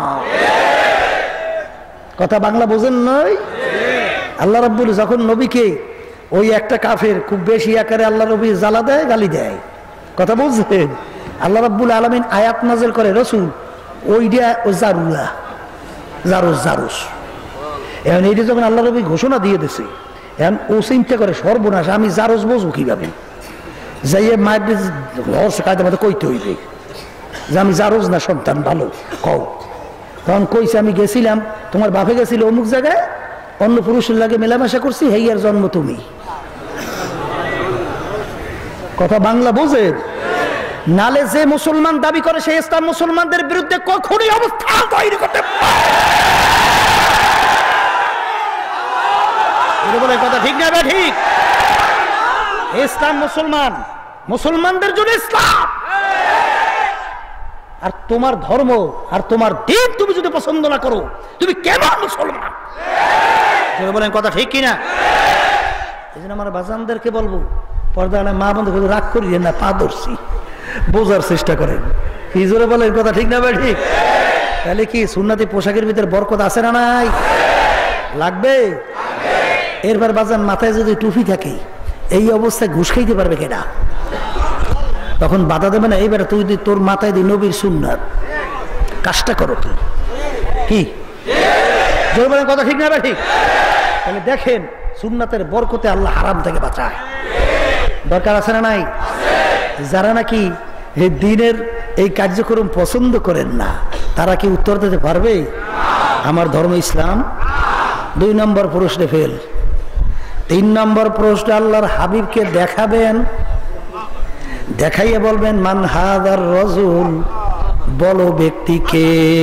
কথা বাংলা বোঝেন নয়? আল্লাহ রাব্বুল যখন নবীকে ওই একটা কাফের খুব বেশি আকারে আল্লাহ নবী জ্বালা দেয়, গালি দেয়, কথা বুঝছেন? আল্লাহ রাব্বুল আলামিন আয়াত নাযিল করে, রাসূল ওইটা ও জারুলা জারজ জারজ। এখন এইটা যখন আল্লাহ নবী ঘোষণা দিয়ে দিছে, এখন ও চিন্তা করে সর্বনাশ, আমি জারজ বোঝো কিভাবে? যাইয়ে মায়ের কায়দা মতো কইতে হইবে যে আমি জারজ না সন্তান, ভালো কও। তখন কইছে আমি গেছিলাম, তোমার বাপে গেছিল অমুক জায়গায়, অন্য পুরুষের লাগে মেলামেশা করছি, হেইয়ার জন্ম তুমি। কথা বাংলা বোঝেন? নালে যে মুসলমান দাবি করে সে ইসলাম মুসলমানদের বিরুদ্ধে কখনই অবস্থান তৈরি করতে বলে কথা ঠিক না? ঠিক। ইসলাম মুসলমান, মুসলমানদের জন্য ইসলাম। আর তোমার ধর্ম আর তোমার দিন তুমি যদি পছন্দ না করো, তুমি কেমন মুসলমান? বলেন কথা ঠিক কিনা? এই জন্য আমার বাজানদেরকে বলবো, পর্দা মা বন্ধু রাগ করি না, পা ধরছি, বোঝার চেষ্টা করেন। কি জোরে বলেন কথা ঠিক না ভাই? ঠিক। তাহলে কি সুন্নতি পোশাকের ভিতরে বরকত আছে না নাই? লাগবে। এরপর বাজান মাথায় যদি টুপি থাকে, এই অবস্থায় ঘুষ খাইতে পারবে কেনা? তখন বাধা দেবে না, এইবার তুই তোর মাথায় দি নবীর সুন্নাত, কাজটা করো কি? কি জোরে বলেন কথা ঠিক না ভাই? ঠিক। তাহলে দেখেন সুন্নাতের বরকতে আল্লাহ হারাম থেকে বাঁচায়। দরকার আছে না নাই? যারা নাকি এই দিনের এই কার্যক্রম পছন্দ করেন না, তারা কি উত্তর দিতে পারবে আমার ধর্ম ইসলাম? 2 নম্বর প্রশ্নে ফেল। 3 নম্বর প্রশ্নে আল্লাহর হাবিবকে দেখাবেন, দেখাইয়ে বলবেন মান হাদার রাজুল, বলো ব্যক্তিকে।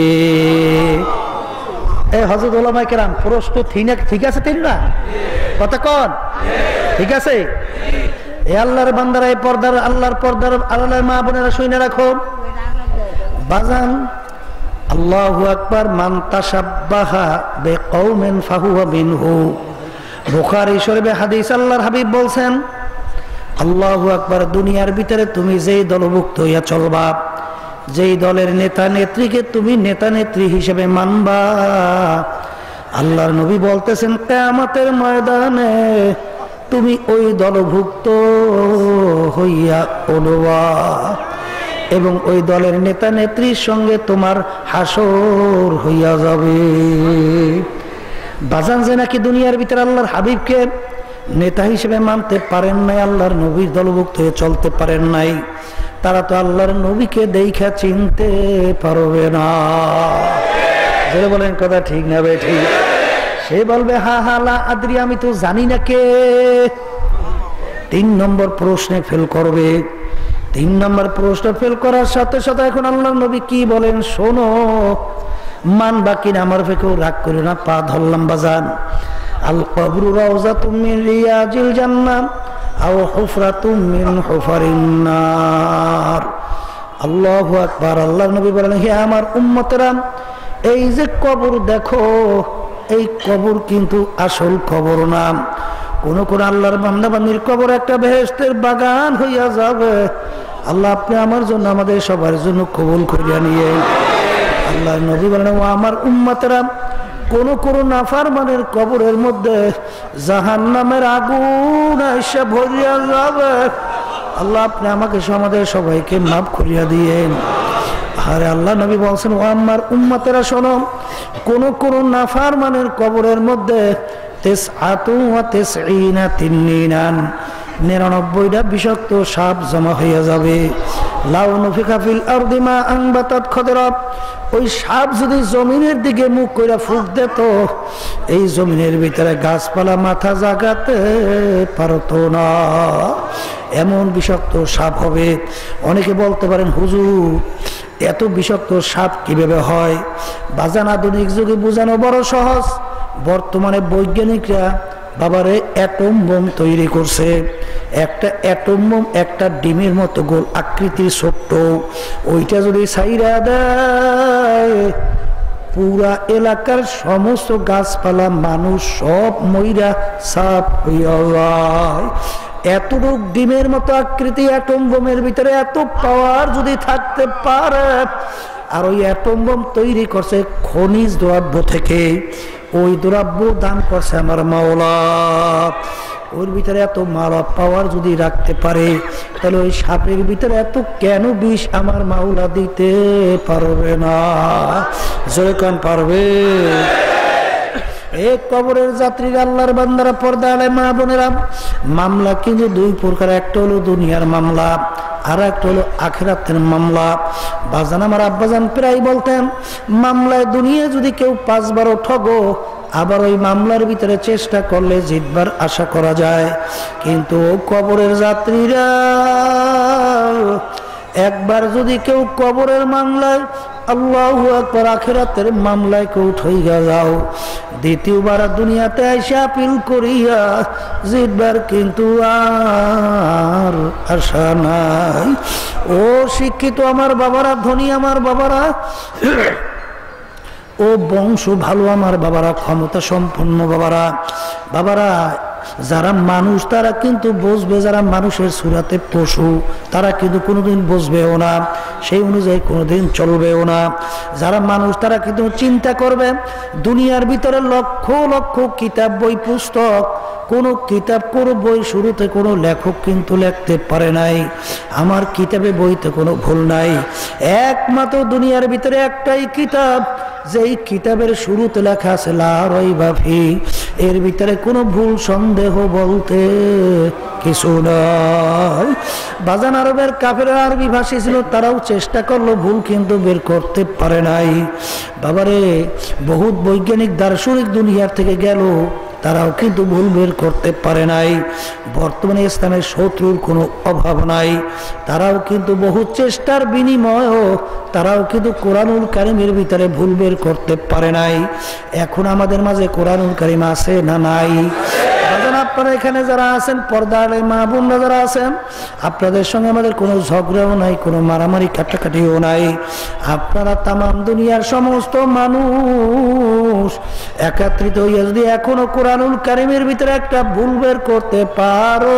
এই হযরত উলামায়ে কেরাম প্রশ্ন ঠিক আছে? 3 না কথা কন ঠিক আছে? এই আল্লাহর বান্দারা, এই পর্দার আল্লাহর পর্দার আল্লাহর মা বোনেরা শুনে রাখো বাজান, আল্লাহু আকবার, মান তাশাব্বাহা বিকওমিন ফাহুয়া মিনহু। বুখারী শরীফে হাদিস, আল্লাহর হাবিব বলছেন আল্লাহু আকবার, দুনিয়ার ভিতরে তুমি যেই দলভুক্ত হইয়া চলবা, যেই দলের নেতা নেত্রীকে তুমি নেতা নেত্রী হিসেবে মানবা, আল্লাহর নবী বলতেছেন কিয়ামতের ময়দানে তুমি ওই দলভুক্ত হইয়া উঠবা এবং ওই দলের নেতা নেত্রীর সঙ্গে তোমার হাসর হইয়া যাবে। বাজান যে নাকি দুনিয়ার ভিতরে আল্লাহর হাবিবকে নেতা হিসেবে মানতে পারেন নাই, আল্লাহর নবীর দলভুক্ত হয়ে চলতে পারেন নাই, তারা তো আল্লাহর নবীকে দেখা চিনতে পারবে না। যেটা বলেন কথা ঠিক না ভাই? ঠিক। সে বলবে হা হা লা আদ্রি, আমি তো জানি না কে। 3 নম্বর প্রশ্নে ফেল করবে। 3 নম্বর প্রশ্ন ফেল করার সাথে সাথে এখন আল্লাহর নবী কি বলেন শোনো, মান বাকি না, আমার ফেকেও রাগ করে না, পা ধরলাম বাজান। আল কবরু রাউযাতুম মিন রিয়াজিল জান্নাহ আও হুফরাতুম মিন হুফারিন নার। আল্লাহু আকবার। আল্লাহর নবী বলেন হে আমার উম্মতেরা, এই যে কবর দেখো, এই কবর কিন্তু আসল কবর না। কোন কোন আল্লাহর বান্দা বান্দির কবর একটা বেহেশতের বাগান হইয়া যাবে। আল্লাহ আপনি আমার জন্য, আমাদের সবার জন্য কবুল করিয়া নিয়ে। আল্লাহর নবী বলেন ও আমার উম্মতেরা, কোন কোন নাফরমানের কবরের মধ্যে জাহান্নামের আগুন এসে ভরিয়া যাবে। আল্লাহ আপনি আমাকে আমাদের সবাইকে মাফ করিয়া দিয়েন। আরে আল্লাহ নবী বলছেন ও আমার উম্মতেরা শোনো, কোন কোন নাফরমানের কবরের মধ্যে 99টা বিষাক্ত সাপ জমা হইয়া যাবে। লাউ নুফিখা ফিল আরদি মা আনবাতাত খদরা, ওই সাপ যদি জমিনের দিকে মুখ কইরা ফুঁক দিত, এই জমিনের ভিতরে গাছপালা মাথা জাগাতে পারতো না, এমন বিষাক্ত সাপ হবে। অনেকে বলতে পারেন হুজুর এত বিষাক্ত সাপ কিভাবে হয়? বাজান আধুনিক যুগে বোঝানো বড় সহজ। বর্তমানে বৈজ্ঞানিকরা বাবারে অ্যাটম বোম তৈরি করছে। একটা অ্যাটম বোম একটা ডিমের মতো গোল আকৃতির ছোট্ট, ওইটা যদি ছাইরা দেয় পুরা এলাকার সমস্ত গাছপালা মানুষ সব মইরা সাপ হইয়া যায়। এতটুক ডিমের মতো আকৃতি অ্যাটম বোমের ভিতরে এত পাওয়ার যদি থাকতে পারে, আর ওই অ্যাটম বোম তৈরি করছে খনিজ দ্রব্য থেকে, ওই দ্রব্য দান করছে আমার মাওলা। ওর ভিতরে এত মারা পাওয়ার যদি রাখতে পারে, তাহলে ওই সাপের ভিতরে এত কেন বিষ আমার মাওলা দিতে পারবে না? জয়কান পারবে? এক কবরের যাত্রীরা আল্লাহর বান্দারা, পর্দা আলে মা বোনেরা, মামলা কিন্তু 2 প্রকার। একটা হলো দুনিয়ার মামলা, আর একটা হলো আখিরাতের মামলা। বাজান আমার আব্বাজান প্রায় বলতেন মামলায় দুনিয়া যদি কেউ 5 বার ঠগো, আবার ওই মামলার ভিতরে চেষ্টা করলে জিতবার আশা করা যায়। কিন্তু কবরের যাত্রীরা একবার যদি কেউ কবরের মামলায়, আল্লাহু আকবার, আখিরাতের মামলায় কেউ ঠইগা যাও, দ্বিতীয়বার দুনিয়াতে এসে আপিল করিয়া জিতবার কিন্তু আর আশা নাই। ও শিক্ষিত আমার বাবারা, ধনী আমার বাবারা, ও বংশ ভালো আমার বাবারা, ক্ষমতা সম্পন্ন বাবারা, যারা মানুষ তারা কিন্তু বুঝবে, যারা মানুষের সুরাতে পশু তারা কিন্তু কোনোদিন বুঝবেও না, সেই অনুযায়ী কোনোদিন চলবেও না। যারা মানুষ তারা কিন্তু চিন্তা করবে দুনিয়ার ভিতরে লক্ষ লক্ষ কিতাব বই পুস্তক, কোনো কিতাব কোনো বই শুরুতে কোনো লেখক কিন্তু লিখতে পারে নাই, আমার কিতাবে বইতে কোনো ভুল নাই। একমাত্র দুনিয়ার ভিতরে একটাই কিতাব, যেই কিতাবের শুরুতে লেখা আছে লা রাইবা ফি, এর ভিতরে কোনো ভুল সন্দেহ বলতে কিছু নাই। বাজান আরবের কাফেররা আরবি ভাষী ছিল, তারাও চেষ্টা করলো, ভুল কিন্তু বের করতে পারে নাই। বাবারে বহুত বৈজ্ঞানিক দার্শনিক দুনিয়ার থেকে গেল, তারাও কিন্তু ভুল বের করতে পারে নাই। বর্তমানে ইসলামের শত্রুর কোনো অভাব নাই, তারাও কিন্তু বহু চেষ্টার বিনিময়েও তারাও কিন্তু কোরআনুল কারীমের ভিতরে ভুল বের করতে পারে নাই। এখন আমাদের মাঝে কোরআনুল কারীম আছে না নাই? আপনারা এখানে যারা আছেন, পর্দার মা বোনরা যারা আছেন, আপনাদের সঙ্গে আমাদের কোনো ঝগড়াও নাই, কোনো মারামারি কাটাকাটিও নাই। আপনারা তামাম দুনিয়ার সমস্ত মানুষ একত্রিত হইয়া যদি এখনো কোরআনুল কারীমের ভিতরে একটা ভুল বের করতে পারো,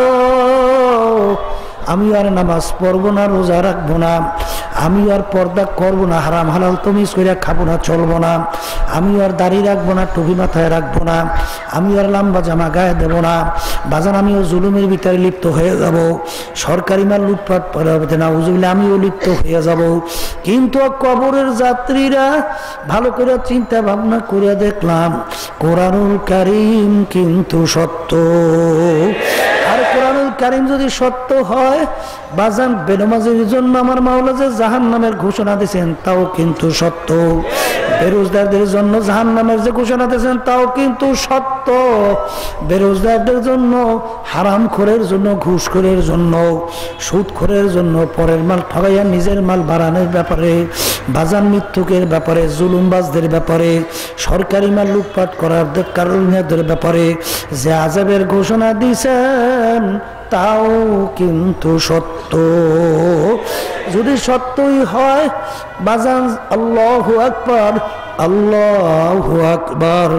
আমি আর নামাজ পড়বো না, রোজা রাখবো না, আমি আর পর্দা করবো না, হারাম হালাল তমিজ করে খাবো না, চলবো না, আমি আর দাড়ি রাখবো না, টুপি মাথায় রাখবো না, আমি আর লম্বা জামা গায়ে দেবো না, বাজান আমিও জুলুমের ভিতরে লিপ্ত হয়ে যাব, সরকারি মাল লুটপাট করা হবে না, উজুবিল্লা আমিও লিপ্ত হয়ে যাব। কিন্তু কবরের যাত্রীরা ভালো করে চিন্তা ভাবনা করে দেখলাম কোরআনুল কারীম কিন্তু সত্য। আর কোরআনুল কারীম যদি সত্য হয় বাজান, বেনামাজির জন্য আমার মাওলা যে জাহান্নামের ঘোষণা দিয়েছেন তাও কিন্তু সত্য, বেরোজগারদের জন্য জাহান্নামের যে ঘোষণা দিয়েছেন তাও কিন্তু সত্য, বেরোজগারদের জন্য, হারামখোরের জন্য, ঘুষখোরের জন্য, সুদখোরের জন্য, পরের মাল ঠগাইয়া নিজের মাল বাড়ানোর ব্যাপারে, বাজান মৃত্যুকের ব্যাপারে, জুলুমবাজদের ব্যাপারে, সরকারি মাল লুটপাট করার কারণের ব্যাপারে যে আযাবের ঘোষণা দিয়েছেন তাও কিন্তু সত্য। যদি সত্যই হয় বাজান, আল্লাহু আকবার, আল্লাহু আকবার।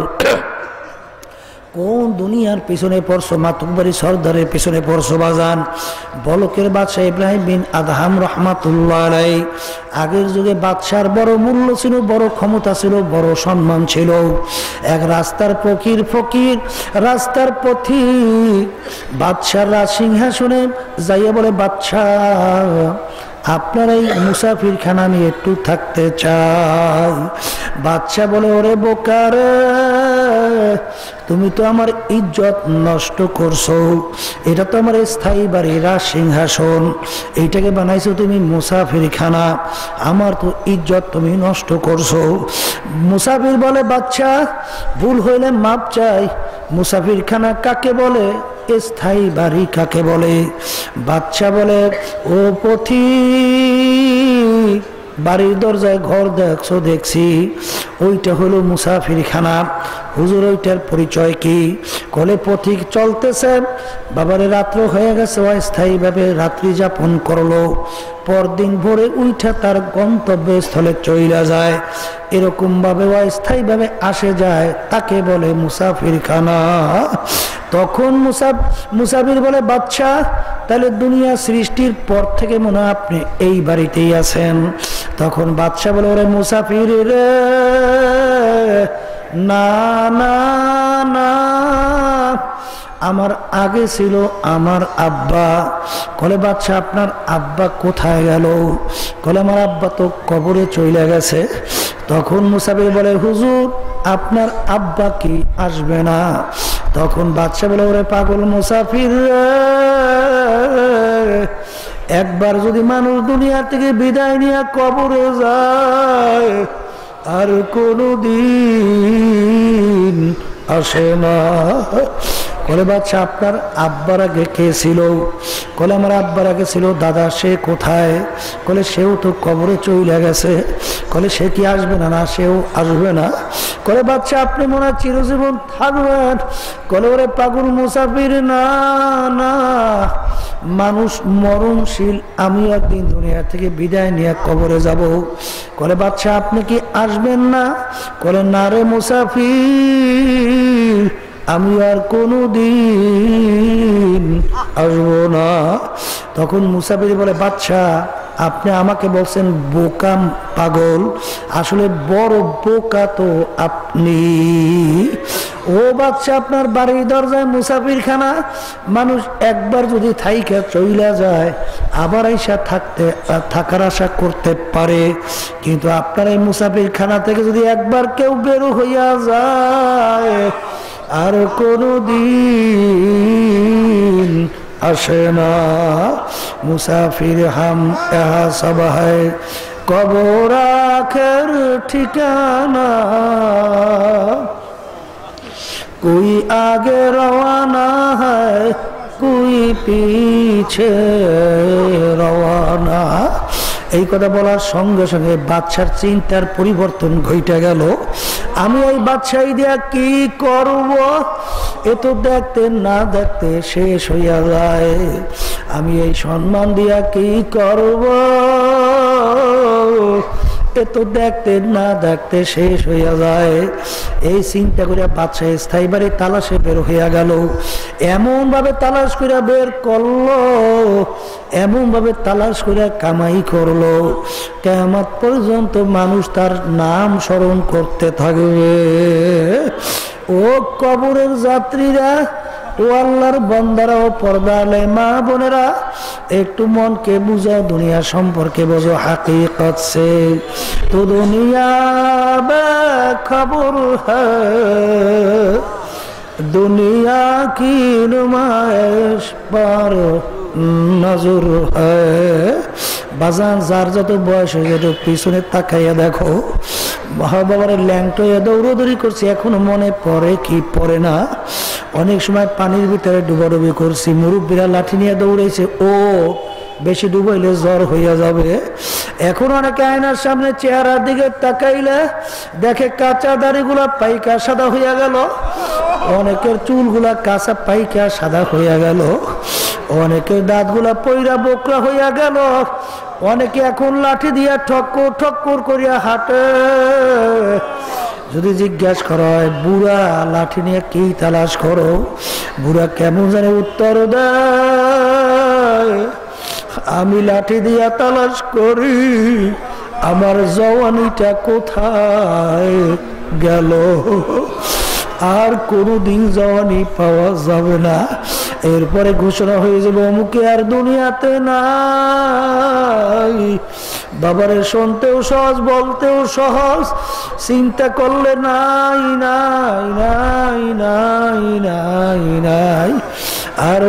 কোন দুনিয়ার পিছনে পড়ছো? মাতুব্বারি সর্দারের পিছনে পড়ছো বাজান। বলকের বাদশাহ ইব্রাহিম বিন আদহাম রহমাতুল্লাহ আলাইহি, আগের যুগে বাদশার বড় মূল্য ছিল, বড় ক্ষমতা ছিল, বড় সম্মান ছিল। এক রাস্তার ফকির, রাস্তার পথিক বাদশার রাজ সিংহাসনে যাইয়া বলে, বাদশাহ আপনার এই মুসাফিরখানা আমি একটু থাকতে চাই। বাদশা বলে, ওরে বোকারে, তুমি তো আমার ইজ্জত নষ্ট করছো, এটা তো আমার স্থায়ী বাড়ি, রাজ সিংহাসন, এইটাকে বানাইছো তুমি মুসাফিরখানা, আমার তো ইজ্জত তুমি নষ্ট করছো। মুসাফির বলে, বাদশা ভুল হইলে মাপ চাই, মুসাফিরখানা কাকে বলে, স্থায়ী বাড়ি কাকে বলে? বাদশা বলে, ও পথিক, বাড়ির দরজায় ঘর দেখছো? দেখছি, ওইটা হলো মুসাফিরখানা। হুজুর ওইটার পরিচয় কি? কলে পথিক চলতেছে, বাবারে রাত্র হয়ে গেছে, অস্থায়ীভাবে রাত্রি যাপন করলো, পরদিন ভোরে উঠা তার গন্তব্যস্থলে চইলা যায়, এরকম ভাবে অস্থায়ীভাবে আসে যায়, তাকে বলে মুসাফিরখানা। তখন মুসাফির বলে, বাদশা তাহলে দুনিয়া সৃষ্টির পর থেকে মনে হয় আপনি এই বাড়িতেই আছেন। তখন বাদশা বলে, ওরে মুসাফির রে, না না না, আমার আগে ছিল আমার আব্বা। কলে, বাদশা আপনার আব্বা কোথায় গেল? কলে, আমার আব্বা তো কবরে চলে গেছে। তখন মুসাফির বলে, হুজুর আপনার আব্বা কি আসবে না? তখন বাদশা বলে, ওরে পাগল মুসাফির, একবার যদি মানুষ দুনিয়া থেকে বিদায় নিয়ে কবরে যায় আর কোনদিন আসে না। কলে, বাদশা আপনার আব্বার আগে কে ছিল? কলে, আমার আব্বার আগে ছিল দাদা। সে কোথায়? কলে, সেও তো কবরে চলে গেছে। কলে, সে কি আসবে না? না, সেও আসবে না। কলে, বাদশা আপনি মনে হয় চিরজীবন থাকবেন? কলে, ওরে পাগল মুসাফির, না না, মানুষ মরণশীল, আমি একদিন দুনিয়া থেকে বিদায় নিয়ে কবরে যাব। বলে বাদশা আপনি কি আসবেন না? বলে না রে মুসাফির, আমি আর কোনোদিন আসবো না। তখন মুসাফির বলে বাদশা আপনি আমাকে বলছেন বোকা পাগল, আসলে বড় বোকা তো আপনি। ও বাদশা আপনার বাড়ির দরজায় মুসাফির খানা, মানুষ একবার যদি থাইকা চইলা যায় আবার আইসা থাকার আশা করতে পারে, কিন্তু আপনার এই মুসাফির খানা থেকে যদি একবার কেউ বের হইয়া যায় আর কোনদিন আসে না। মুসাফির হাম ইহা সব হ্যায় কবর আখের ঠিকানা, कोई आगे रवाना है कोई पीछे रवाना। এই কথা বলার সঙ্গে সঙ্গে বাদশার চিন্তার পরিবর্তন ঘটে গেল। আমি এই বাদশাহী দিয়া কি করব? এ তো দেখতে না দেখতে শেষ হইয়া যায়। আমি এই সম্মান দিয়া কি করব? এ তো দেখতে না দেখতে শেষ হইয়া যায়। এই চিন্তা করে বাদশাহ স্থায়ী বাড়ি তালাশে বের হইয়া গেল। এমন ভাবে তালাশ করে বের করলো, এমন ভাবে তালাশ করে কামাই করলো, কিয়ামত পর্যন্ত মানুষ তার নাম স্মরণ করতে থাকবে। ও কবরের যাত্রীরা, ও আল্লাহর বান্দারা, ও পর্দালে মা বোনেরা, একটু মনকে বুঝাও, দুনিয়া সম্পর্কে বোঝো। হাকিকত সে তো দুনিয়া বেখবর হ্যায়, দুনিয়া কি নুমাইশ पर নজর হ্যায়। বাজান যার যত বয়স হয়ে যেত পিছনে তাকাইয়া দেখো, বাবার ল্যাংটো দৌড়দৌড়ি করছি, এখনো মনে পড়ে কি পড়ে না। অনেক সময় পানির ভিতরে ডুবাডুবি করছি, মুরব্বীরা লাঠি নিয়ে দৌড়েছে, ও বেশি ডুবাইলে জ্বর হইয়া যাবে। এখন অনেকে আয়নার সামনে চেহারার দিকে তাকাইলে দেখে কাঁচা দাড়িগুলা পাইকা সাদা হইয়া গেল, অনেকের চুলগুলা কাঁচা পাইকা সাদা হইয়া গেল, অনেকের দাঁতগুলা পইরা বোকরা হইয়া গেল, অনেকে এখন লাঠি দিয়া ঠক্কর ঠক্কর করিয়া হাঁটে। যদি জিজ্ঞাসা করা হয় বুড়া লাঠি নিয়ে কি তালাশ করো, বুড়া কেমন জানে উত্তর দেয়, আমি লাঠি দিয়া তালাশ করি আমার জওয়ানিটা কোথায় গেল, আর কোনোদিন জওয়ানি পাওয়া যাবে না। এরপরে ঘোষণা হয়ে যাবে অমুকে আর দুনিয়াতে নাই। বাবারে শুনতেও সহজ, বলতেও সহজ, চিন্তা করলে নাই নাই নাই নাই নাই নাই, আর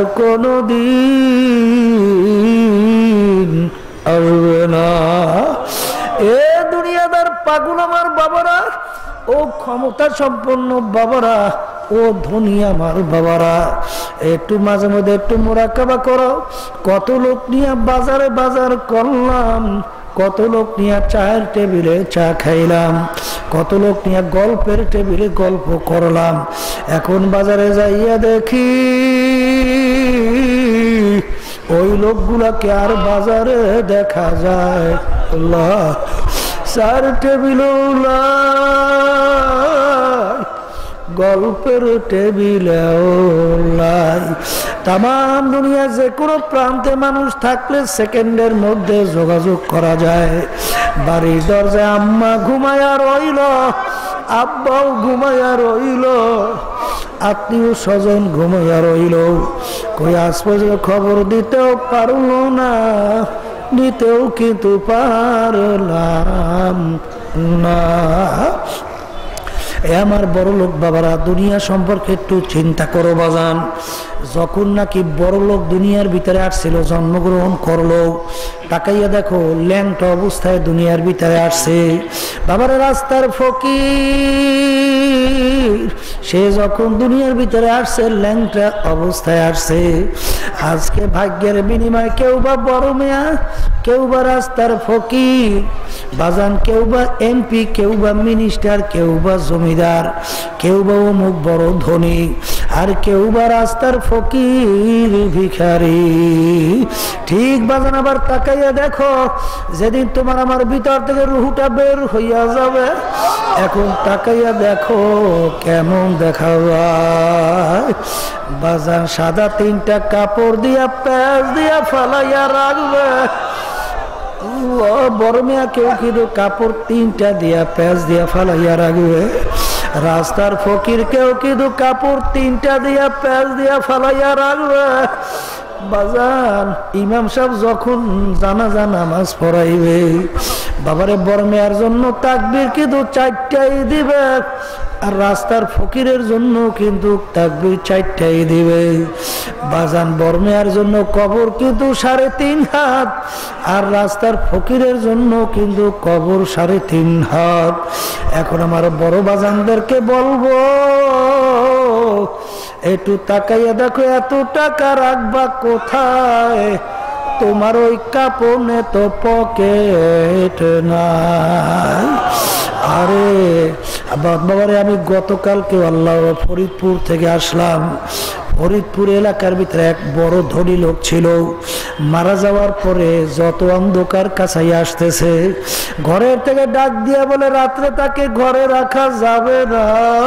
কোনদিন আসবে না। এ দুনিয়াদার পাগল আমার বাবারা, ও ক্ষমতা সম্পন্ন বাবারা, ও ধনী আমার বাবারা, একটু মাঝে মধ্যে একটু মুরাকাবা করো। কত লোক নিয়ে বাজারে বাজার করলাম, কত লোক নিয়ে চায়ের টেবিলে চা খাইলাম, কত লোক নিয়ে গল্পের টেবিলে গল্প করলাম। এখন বাজারে যাইয়া দেখি ওই লোকগুলাকে আর বাজারে দেখা যায় আল্লাহ, চার টেবিল গল্পের টেবিলেও লাই। তাম দুনিয়া যে কোনো প্রান্তে মানুষ থাকলে সেকেন্ডের মধ্যে যোগাযোগ করা যায়। বাড়ির দরজায় আম্মা ঘুমায়া রইল, আব্বাও ঘুমায়া রইল, আত্মীয় স্বজন ঘুমাইয়া রইল, কই আজ পর্যন্ত খবর দিতেও পারল না, দিতেও কিন্তু পারলাম না। আমার বড় লোক বাবারা, দুনিয়া সম্পর্কে একটু চিন্তা করো বাজান। যখন নাকি বড় লোক দুনিয়ার ভিতরে আসছিল, জন্মগ্রহণ করলো, তাকাইয়া দেখো ল্যাংটা অবস্থায় দুনিয়ার ভিতরে আসছে। বাবার রাস্তার ফকির, সে যখন দুনিয়ার ভিতরে আসছে ল্যাংটা অবস্থায় আসছে। আজকে ভাগ্যের বিনিময়ে কেউ বা বড় মেয়া, কেউ বা রাস্তার ফকির বাজান, কেউ বা এমপি, কেউ বা মিনিস্টার, কেউ বা জমিদার, কেউ বা অমুক বড় ধনী। আর কেউ বা রাস্তার ফকির ভিখারি। ঠিক বাজান আবার তাকাইয়া দেখো, যেদিন তোমার আমার ভিতর থেকে রুহটা বের হইয়া যাবে, এখন তাকাইয়া দেখো কেমন দেখা যায়। বাজান সাদা 3টা কাপড় দিয়া প্যাচ দিয়া ফালাইয়া রাখবে। বড় মেয়া কেউ কিন্তু কাপড় 3টা দিয়া প্যাচ দিয়া ফালাইয়া রাখবে। রাস্তার ফকির কেউ কিন্তু কাপড় 3টা দিয়া প্যাচ দিয়া ফালাইয়া রাখবে। বাজান ইমাম সাহেব যখন জানাজা নামাজ পড়াইবে, বাবারে বড় মেয়ার জন্য তাকবীর কিন্তু 4টাই দিবে, আর রাস্তার ফকিরের জন্য কিন্তু তাকবীর 4টাই দিবে। বাজান বড় মেয়ার জন্য কবর কিন্তু 3.5 হাত, আর রাস্তার ফকিরের জন্য কিন্তু কবর 3.5 হাত। এখন আমার বড় বাজানদেরকে বলবো, একটু তাকাইয়া দেখো এত টাকা রাখবা কোথায়? তোমার ওই কাপড়ে তো পকেট নাই। আরে বাবারে, আমি গতকালকে আল্লাহ ফরিদপুর থেকে আসলাম। ফরিদপুর এলাকার ভিতরে এক বড় ধনী লোক ছিল, মারা যাওয়ার পরে যত অন্ধকার কাছাই আসতেছে, ঘরের থেকে ডাক দিয়া বলে রাত্রে তাকে ঘরে রাখা যাবে না।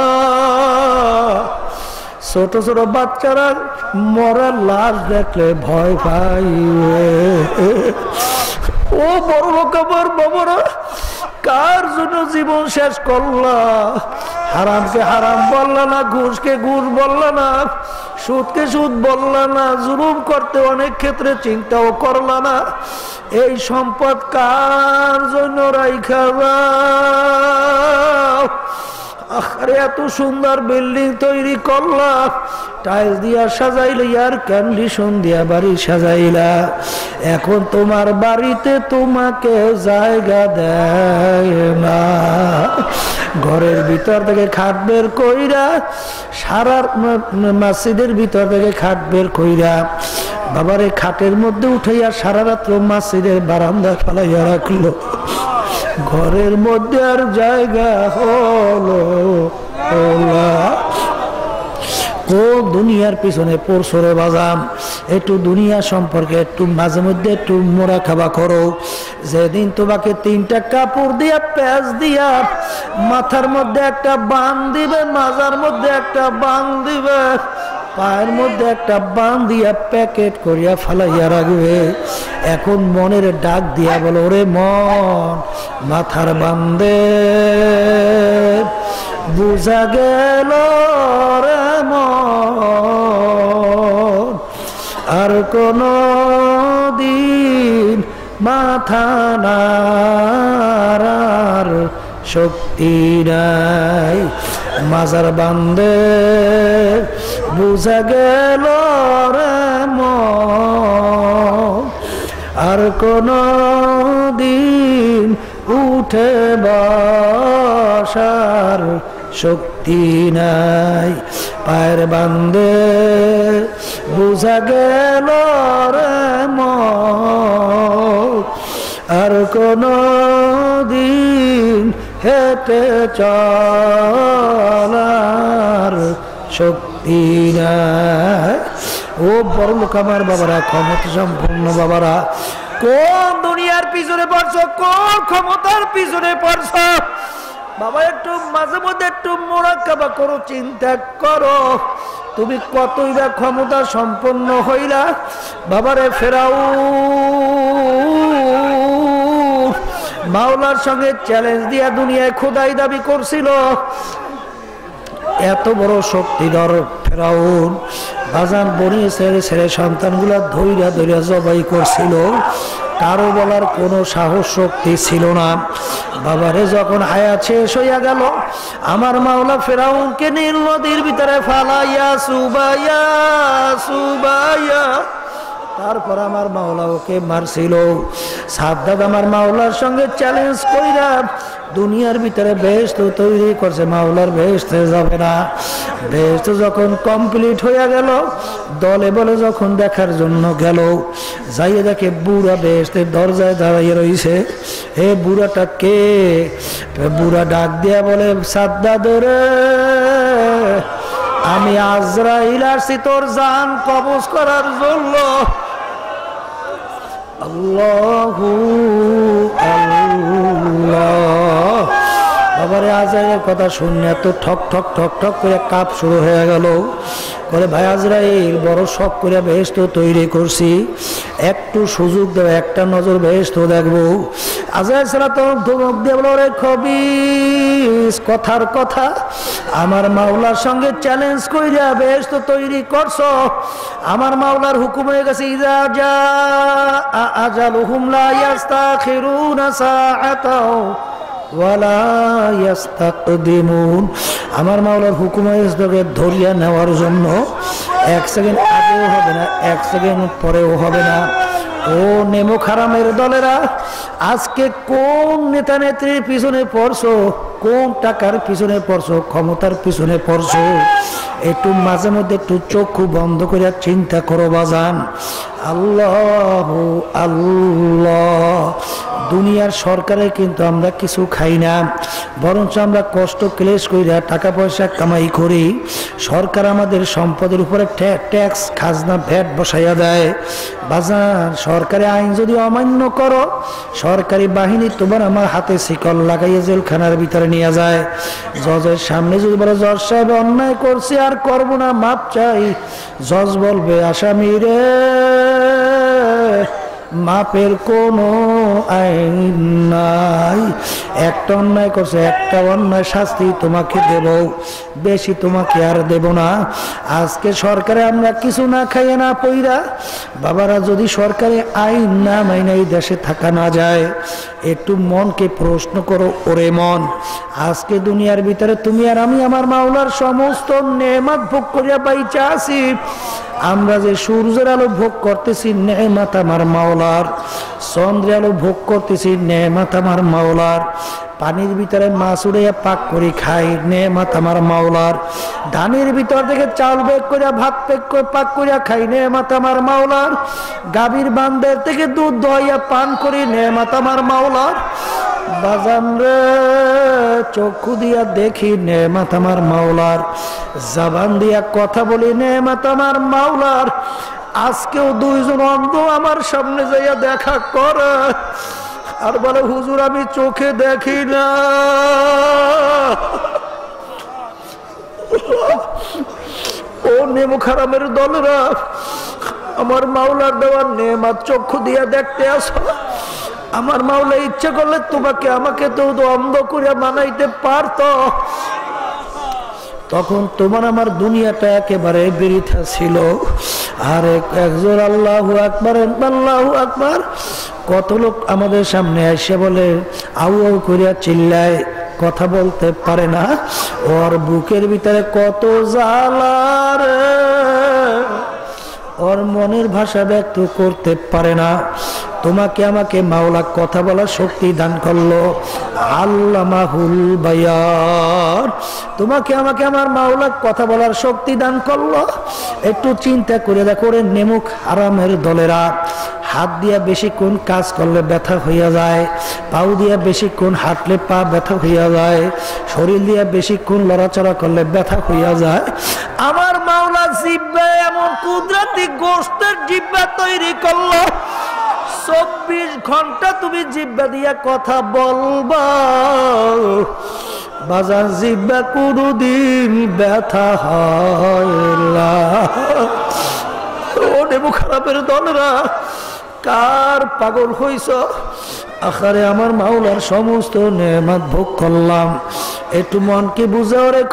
ছোট ছোট বাচ্চারা মরা লাশ দেখলে ভয় পাই। ও বড় লোক আমার বাবারা, কার জন্য জীবন শেষ করলা? হারামকে হারাম বললা না, ঘুষকে ঘুষ বললা না, সুদকে সুদ বললা না, জুলুম করতে অনেক ক্ষেত্রে চিন্তাও করলা না। এই সম্পদ কার জন্য রাইখা যাও? আরে এত সুন্দর বিল্ডিং তৈরি করলা, টাইলস দিয়া সাজাইলে, এয়ার কন্ডিশন দিয়া বাড়ি সাজাইলা, এখন তোমার বাড়িতে তোমাকে জায়গা দেয় না। ঘরের ভিতর থেকে খাট বের কইরা, সারা মসজিদের ভিতর থেকে খাট বের কইরা বাবারে খাটের মধ্যে উঠাইয়া সারা রাত্র মসজিদের বারান্দা ফেলাইয়া রাখলো। ঘরের মধ্যে আর জায়গা হলো না। কোন দুনিয়ার পিছনে পড়ছো রে বাজাম? একটু দুনিয়া সম্পর্কে একটু মাঝে মধ্যে একটু মোরা খাবা করো। যেদিন তোমাকে 3টা কাপড় দিয়া প্যাচ দিয়া মাথার মধ্যে একটা বান দিবে, মাজার মধ্যে একটা বান দিবে, পায়ের মধ্যে একটা বান দিয়া প্যাকেট করিয়া ফালাইয়া রাখবে, এখন মনের ডাক দিয়া বলো, ওরে মন মাথার বান্দে বুঝা গেল রে মন, আর কোনো দিন মাথা নাড়ার শক্তি নাই। মাজার বান্দে বুঝা গেল রে মন, আর কোনো দিন উঠে বসার শক্তি নাই। পায়ের বান্দে বুঝা গেল রে মন, আর কোনো দিন হেঁটে চলার শক্তি নাই। ও বড় লোক আমার বাবারা, ক্ষমতা সম্পন্ন বাবারা, কোন দুনিয়ার পিছনে পড়ছো? কোন ক্ষমতার পিছনে পড়ছো? বাবা একটু মাঝে মধ্যে একটু মোরাকাবা করো, চিন্তা করো, তুমি কতই বা ক্ষমতা সম্পন্ন হইলা। বাবারে ফেরাউন মাওলার সঙ্গে চ্যালেঞ্জ দিয়া দুনিয়ায় খোদাই দাবি করছিল। এত বড় শক্তিধর ফেরাউন বাজান বনি ছেড়ে সন্তানগুলা ধৈর্য ধৈর্য জবাই করছিল, কারো বলার কোনো সাহস শক্তি ছিল না। বাবারে যখন হায়াত শেষ হইয়া গেল, আমার মাওলা ফেরাউনকে নীল নদীর ভিতরে ফালাইয়া সুবাইয়া সুবাইয়া, তারপর আমার মাওলা ওকে মারছিল। সাদ্দাত আমার মাওলার সঙ্গে চ্যালেঞ্জ কইরা দুনিয়ার ভিতরে বেহেশত তৈরি করছে, মাওলার বেহেশতে যাবে না। বেহেশত যখন কমপ্লিট হইয়া গেল, দলে বলে যখন দেখার জন্য গেল, যাইয়ে দেখে বুড়া বেহেশতের দরজায় দাঁড়িয়ে রইছে। এ বুড়াটা কে? বুড়া ডাক দিয়া বলে, সাদ্দাত রে আমি আজরাইল আসছি তোর জান কবজ করার জন্য। আল্লাহু আল্লাহ। বাবারে আজরাইলের কথা শুনে তো ঠক ঠক ঠক ঠক করে কাপ শুরু হয়ে গেল। বলে ভাই আজরাইল বড় শখ করে বেহেশত তৈরি করছি, একটু সুযোগ দেব, একটা নজর বেহেশত দেখবো। আজরাইল সালাম ধমক দিয়ে বলো রে খবিস, কথার কথা আমার মাওলার সঙ্গে চ্যালেঞ্জ কইরা বেহেশত তৈরি করছো। আমার মাওলার হুকুম হয়ে গেছে ইযা জা আজালুহুম লা ইস্তাখিরুনা সাআতাও ওয়ালা ইস্তাকদিমুন। আমার মাওলার হুকুম হয়েছে ধরিয়া নেওয়ার জন্য, এক সেকেন্ড আগেও হবে না, এক সেকেন্ড পরেও হবে না। ও নেমুক হারামের দলেরা, আজকে কোন নেতা নেত্রীর পিছনে পড়ছো, কোন টাকার পিছনে পড়ছো, ক্ষমতার পিছনে পড়ছো? একটু মাঝে মধ্যে একটু চক্ষু বন্ধ করে চিন্তা করো বাজান। আল্লাহ আল্লাহ। দুনিয়ার সরকারে কিন্তু আমরা কিছু খাই না, বরঞ্চ আমরা কষ্ট ক্লেশ কইরা টাকা পয়সা কামাই করি। সরকার আমাদের সম্পদের উপরে ট্যাক্স খাজনা ভ্যাট বসাইয়া দেয়। বাজান সরকারি আইন যদি অমান্য করো, সরকারি বাহিনী তোমার আমার হাতে শিকল লাগাইয়া জেলখানার ভিতরে নিয়ে যায়। জজের সামনে যদি বলে জজ সাহেব অন্যায় করছি আর করবো না, মাপ চাই, জজ বলবে আসামি রে মাপের কোনো আইন নাই, একটা অন্যায় করছে, একটা অন্যায় শাস্তি তোমাকে দেব, বেশি তোমাকে আর দেব না। আজকে সরকারে আমরা কিছু না খাইয়ে না পইরা, বাবারা যদি সরকারি আইন না মাইনে এই দেশে থাকা না যায়, একটু মনকে প্রশ্ন করো, ওরে মন আজকে দুনিয়ার ভিতরে তুমি আর আমি আমার মাওলার সমস্ত নেয়ামত ভোগ করিয়া বাইচা আছি। আমরা যে সূর্যের আলো ভোগ করতেছি নেয়ামত আমার মাওলার, চন্দ্রের আলো ভোগ করতেছি নেয়ামত আমার মাওলার, পানির ভিতরে মাছ উড়াইয়া পাক করে খাই নেয়ামত আমার মাওলার, ধানের ভিতর থেকে চাল বেগ করে ভাত পাক করিয়া খাই নেয়ামত আমার মাওলার, গাভীর বান্দের থেকে দুধ দইয়া পান করি নেয়ামত আমার মাওলার। বাজান রে চক্ষু দিয়া দেখি নেয়ামত আমার মাওলার, জবান দিয়া কথা বলি নেয়ামত আমার মাওলার। আজকেও দুইজন অন্ধ আমার সামনে যাইয়া দেখা করে আর বলে হুজুর আমি চোখে দেখি না। ও নেমুক হারামের দলেরা, আমার মাওলার দেওয়ার নেয়ামত চক্ষু দিয়া দেখতে আসো। আমার মাওলা ইচ্ছে করলে তোমাকে আমাকে তো অন্ধ করে বানাইতে পারতো, তখন তোমার আমার দুনিয়াটা একেবারে বৃথা ছিল। আর একজন আল্লাহু আকবার আল্লাহু আকবার, কত লোক আমাদের সামনে এসে বলে আউ আউ করিয়া চিল্লায়, কথা বলতে পারে না, ওর বুকের ভিতরে কত জ্বালা রে, ওর মনের ভাষা ব্যক্ত করতে পারে না। তোমাকে আমাকে মাওলা কথা বলার শক্তি দান করলো, আল্লামাহুল বায়ান। তোমাকে আমাকে আমার মাওলা কথা বলার শক্তি দান করলো। একটু চিন্তা করে দেখো রে নেমুক হারামের দলেরা, হাত দিয়া বেশিক্ষণ কাজ করলে ব্যথা হইয়া যায়, পাও দিয়া বেশিক্ষণ হাঁটলে পা ব্যথা হইয়া যায়, শরীর দিয়া বেশিক্ষণ লড়াচড়া করলে ব্যথা হইয়া যায়। আমার মাওলা জিহ্বা এমন কুদরতি গোশতের জিহ্বা তৈরি করলো, 24 ঘন্টা তুমি জিহ্বা দিয়া কথা বলবা। বাজার জিহ্বা কোনদিন ব্যথা হয় না। ও নেমুক হারামের দলেরা, কার পাগল হইছ? আখারে আমার মাওলার সমস্ত নেয়ামত ভোগ করলাম, একটু মনকে বুঝাও রে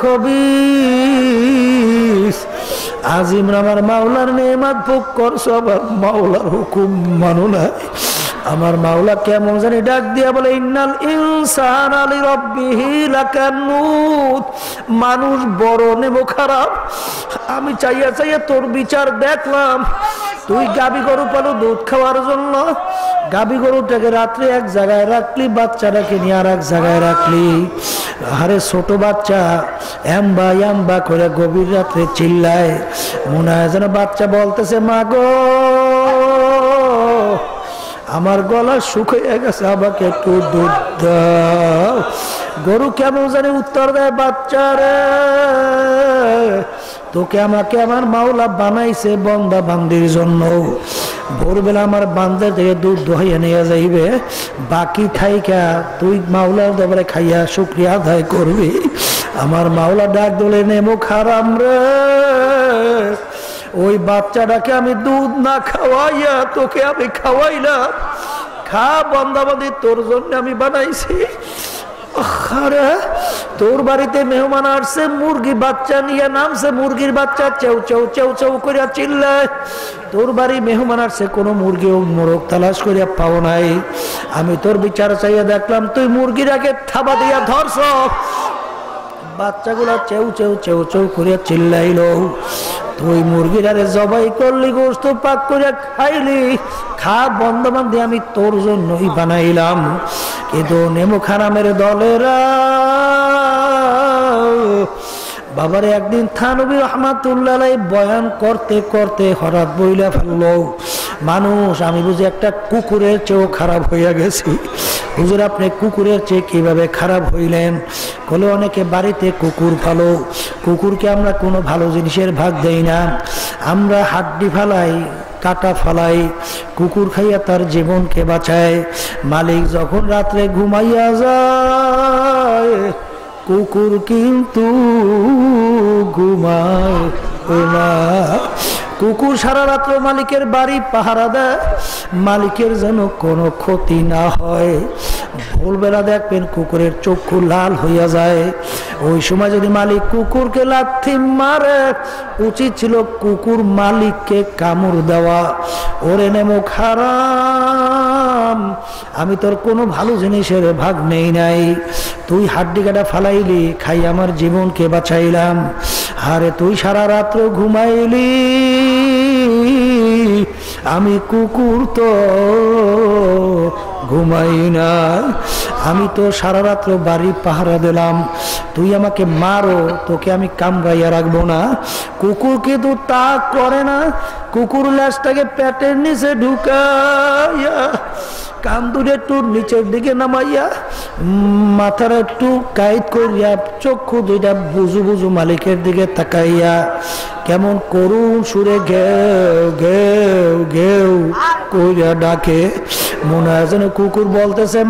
খবিস। আজিম আমার মাওলার নেয়ামত ভোগ করছো, আবার মাওলার হুকুম মানো না। আমার মাওলা কেমন জানি ডাক দিয়া বলে ইন্নাল ইনসানা লিরাব্বিহি লাকানুত। মানুষ বড় নেমো খারাপ, আমি চাইয়া চাইয়া তোর বিচার দেখলাম। তুই গাবি গরু পালো দুধ খাওয়ার জন্য, গাবি গরুটাকে রাত্রে এক জায়গায় রাখলি, বাচ্চাটাকে নিয়ে আর এক জায়গায় রাখলি। আরে ছোট বাচ্চা এম্বা এম্বা করে গভীর রাত্রে চিল্লায়, মনে হয় যেন বাচ্চা বলতেছে মা গো আমার গলা শুকিয়ে গেছে, আমাকে একটু দুধ দাও। গরু কেমন জানি উত্তর দেয়, বাচ্চা রে তোকে আমাকে আমার মাওলা বানাইছে বন্দা বান্দির জন্য। ভোরবেলা আমার বান্দার থেকে দুধ দোহাইয়া নিয়ে যাইবে, বাকি থাইকা তুই মাওলার দরবারে খাইয়া শুকরিয়া আদায় করবি। আমার মাওলা ডাক দলে নেমো খারাম রে, ওই বাচ্চাটাকে আমি দুধ না খাওয়াইয়া তোকে আমি খাওয়াইলাম, খা বন্দাবাদি তোর জন্য আমি বানাইছি। আরে তোর বাড়িতে মেহমান আসছে, মুরগি বাচ্চা নিয়ে নামছে, মুরগির বাচ্চা চেউ চেউ চেউ চেউ করিয়া চিল্লায়। তোর বাড়ি মেহমান আসছে, কোনো মুরগি মোরগ তালাশ করিয়া পাও নাই। আমি তোর বিচার চাইয়া দেখলাম তুই মুরগির আগে থাবা দিয়া ধরছ, বাচ্চাগুলা চেউ চেউ চেউ চেউ করিয়া চিল্লাইল। তুই মুরগির আরে জবাই করলি, গোস্ত পাক করিয়া খাইলি, খা বন্ধবান্ধে আমি তোর জন্যই বানাইলাম। কিন্তু নেমো খারামের দলেরা বাবারে একদিন থানবী রহমাতুল্লাহ বয়ান করতে করতে হঠাৎ বইলা ফেলল, মানুষ আমি বুঝি একটা কুকুরের চেয়েও খারাপ হইয়া গেছি। হুজুর আপনি কুকুরের চেয়ে কিভাবে খারাপ হইলেন? বলে অনেকে বাড়িতে কুকুর ফালো, কুকুরকে আমরা কোনো ভালো জিনিসের ভাগ দেই না, আমরা হাড্ডি ফালাই, কাটা ফালাই, কুকুর খাইয়া তার জীবনকে বাঁচায়। মালিক যখন রাত্রে ঘুমাইয়া যায়, কুকুর কিন্তু ঘুমায় না। কুকুর সারা রাত্র মালিকের বাড়ি পাহারা দেয়, মালিকের যেন কোনো ক্ষতি না হয়। ভোরবেলা দেখবেন কুকুরের চক্ষু লাল হইয়া যায়। ওই সময় যদি মালিক কুকুরকে লাথি মারে, উচিত ছিল কুকুর মালিককে কামড় দেওয়া। ওরে নেমো খারাম, আমি তোর কোনো ভালো জিনিসের ভাগ নেই নাই, তুই হাড্ডি কাটা ফালাইলি, খাই আমার জীবনকে বাঁচাইলাম। আরে তুই সারা রাত্র ঘুমাইলি, আমি কুকুর তো ঘুমাই না, আমি তো সারা রাত্র বাড়ি পাহারা দিলাম, তুই আমাকে মারো, তোকে আমি কামড়াইয়া রাখবো না। কুকুর কিন্তু তা করে না, কুকুর ল্যাজটাকে পেটের নিচে ঢুকাইয়া কান দুটো একটু নিচের দিকে নামাইয়া মাথার একটু কাইট করিয়া চক্ষু দুইটা বুঝু বুঝু মালিকের দিকে তাকাইয়া কেমন করুণ সুরে ঘেউ ঘেউ ঘেউ করিয়া ডাকে। মনে হয় যেন কুকুর বলতেছে,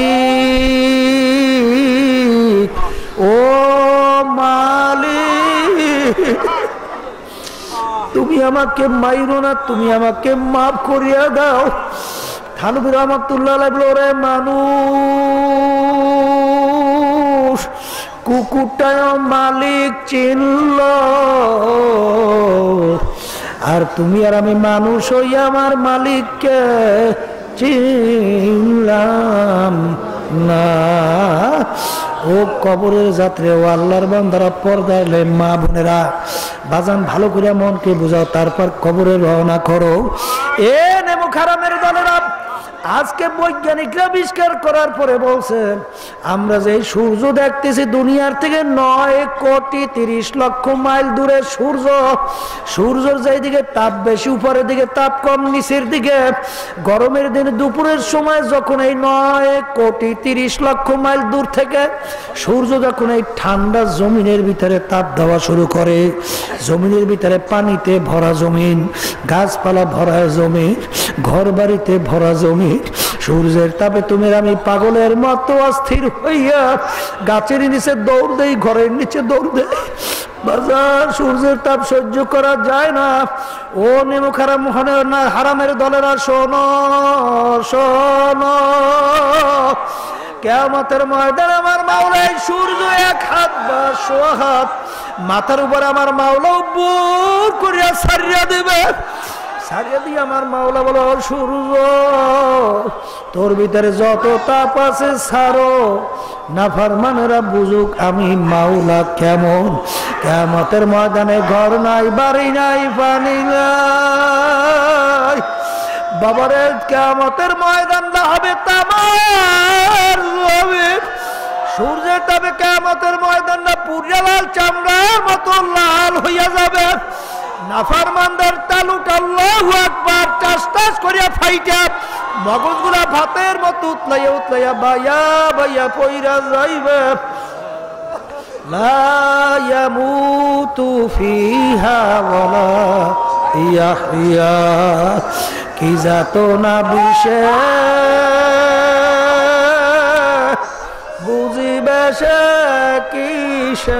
মালিক ও মালিক, তুমি আমাকে মাইরো না, তুমি আমাকে মাফ করিয়া দাও। থানবী রহমাতুল্লাহ বলে, ওরে মানুষ, কুকুরটায় মালিক চিনল, আর তুমি আর আমি মানুষ হইয়া আমার মালিককে চিনলাম না। ও কবরের যাত্রে, ও আল্লাহর বান্দারা, পর্দায় মা বোনেরা, বাজান ভালো করে মনকে বুঝাও, তারপর কবরে রওনা করো। এ নেমো খারামের দলেরা, আজকে বৈজ্ঞানিকরা আবিষ্কার করার পরে বলছেন, আমরা যে সূর্য দেখতেছি দুনিয়ার থেকে 9,30,00,000 মাইল দূরে সূর্য, সূর্যের যেই দিকে তাপ বেশি উপরের দিকে তাপ কম নিচের দিকে, গরমের দিনে দুপুরের সময় যখন এই 9,30,00,000 মাইল দূর থেকে সূর্য যখন এই ঠান্ডা জমিনের ভিতরে তাপ দেওয়া শুরু করে, জমিনের ভিতরে পানিতে ভরা জমিন, গাছপালা ভরা জমিন, ঘর বাড়িতে ভরা জমিন, সূর্যের তাপে তুমি আমি পাগলের মতো অস্থির হইয়া গাছের নিচে দৌড় দেই, ঘরের নিচে দৌড় দেই। বাজার সূর্যের তাপ সহ্য করা যায় না। ও নেমো খারাম না হারামের দলেরা, শোনো শোনো, কিয়ামতের ময়দানে আমার মাওলা সূর্য 1 হাত বা 100 হাত মাথার উপর আমার মাওলা বুক করিয়া ছাড়িয়া দিবে। ছাড়িয়ে দিয়ে আমার মাওলা বলো, সূর্য তোর ভিতরে যত তাপ আছে ছাড়ো, নাফরমানেরা বুঝুক আমি মাওলা কেমন। কিয়ামতের ময়দানে ঘর নাই, বাড়ি নাই, পানি নাই, বাবারে কিয়ামতের ময়দানটা হবে তামার জমিন। সূর্যের তাপে কিয়ামতের ময়দানটা পুরিয়া লাল চামড়ার মতো লাল হইয়া যাবে। নাফরমানদের তালুক আল্লাহু আকবার টাস টাস করিয়া ফাইটা মগজগুলা ভাতের মতো উতলাইয়া উতলাইয়া বাইয়া বাইয়া পইরা যাইবে। লা ইয়ামুতু ফিহা ওয়ালা ইয়াহইয়া কি যাতনা বিষে বুঝিবে সে কিসে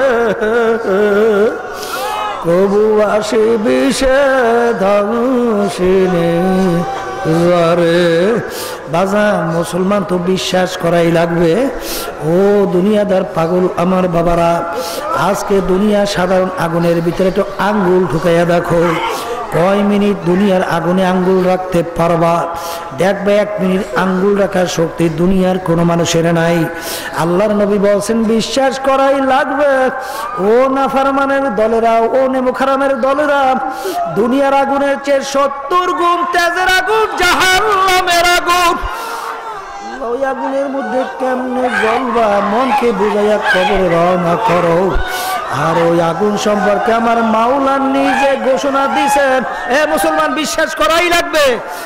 কবু আসিবি সে ধ্বংসিনী জরে। বাজান মুসলমান তো বিশ্বাস করাই লাগবে। ও দুনিয়াদার পাগল আমার বাবারা, আজকে দুনিয়া সাধারণ আগুনের ভিতরে তো আঙ্গুল ঢুকাইয়া দেখো, কয় মিনিট দুনিয়ার আগুনে আঙ্গুল রাখতে পারবা? দেখবে 1 মিনিট আঙ্গুল রাখার শক্তি দুনিয়ার কোনো মানুষের নাই। আল্লাহর নবী বলছেন বিশ্বাস করাই লাগবে। ও নাফরমানের দলেরা, ও নেমুখারামের দলেরা, দুনিয়ার আগুনের চেয়ে 70 গুণ তেজের আগুন জাহান্নামের আগুন। ওই আগুনের মধ্যে কেমনে জ্বলবা মনকে বুঝাইয়া কবরে রওনা করো। আর ওই আগুন সম্পর্কে আমার মাওলা নিজে ঘোষণা দিয়েছেন। এ মুসলমান বিশ্বাস করাই লাগবে।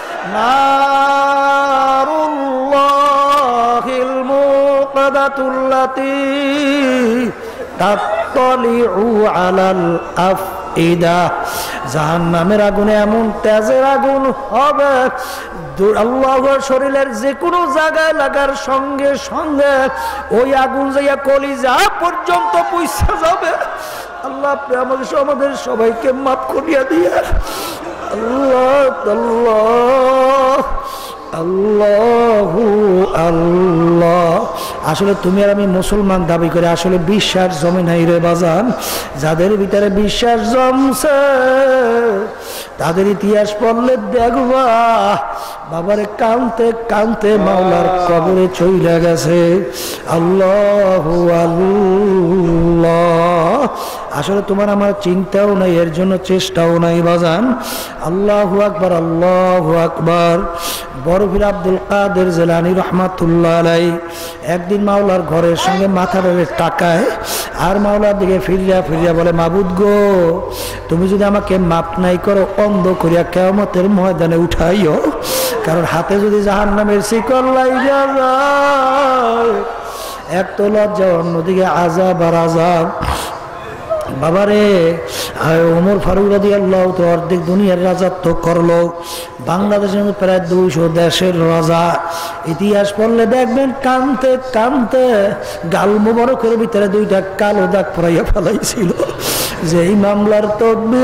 নারুল্লাহিল মুকাদাতুল্লাতি তাত্তালিউ আলাল আফইদা। জাহান্নামের আগুনে এমন তেজের আগুন হবে, আল্লাহর শরীরের যে কোনো জায়গায় লাগার সঙ্গে সঙ্গে ওই আগুন যাইয়া কলিজা পর্যন্ত পৌঁছে যাবে। আল্লাহ আমাদের সবাইকে মাফ করিয়া দিয়ে। আল্লাহ আল্লাহ আল্লাহু আল্লাহ। আসলে তুমি আর আমি মুসলমান দাবি করে আসলে বিশ্বাস জমে নাই রে বাজান। যাদের ভিতরে বিশ্বাস জমছে তাদের ইতিহাস পড়লে দেখবা বাবারে কানতে কানতে মাওলার কবরে চইলা গেছে। আল্লাহু আল্লাহ। আসলে তোমার আমার চিন্তাও নাই, এর জন্য চেষ্টাও নাই বাজান। আল্লাহু আকবার আল্লাহু আকবার। বড় পীর আব্দুল কাদের জিলানী রহমাতুল্লাহ আলাইহি একদিন মাওলার ঘরের সঙ্গে মাথা রেখে তাকায় আর মাওলার দিকে ফিরিয়া ফিরিয়া বলে, মাবুদ গো, তুমি যদি আমাকে মাপ নাই করো অন্ধ করিয়া কিয়ামতের ময়দানে উঠাইও। কারণ হাতে যদি জাহান্নামের শিকল লাইগা যায়, এক তো লজ্জা, অন্যদিকে আযাব আর আযাব। বাবারে, ওমর ফারুক রাদিয়াল্লাহু তো অর্ধেক দুনিয়ার রাজত্ব করলো, বাংলাদেশের প্রায় 200 দেশের রাজা। ইতিহাস পড়লে দেখবেন কানতে কানতে গাল মোবারকের ভিতরে 2টা কালো দাগ পরাইয়া ফেলাইছিল। যেই মামলার তদবির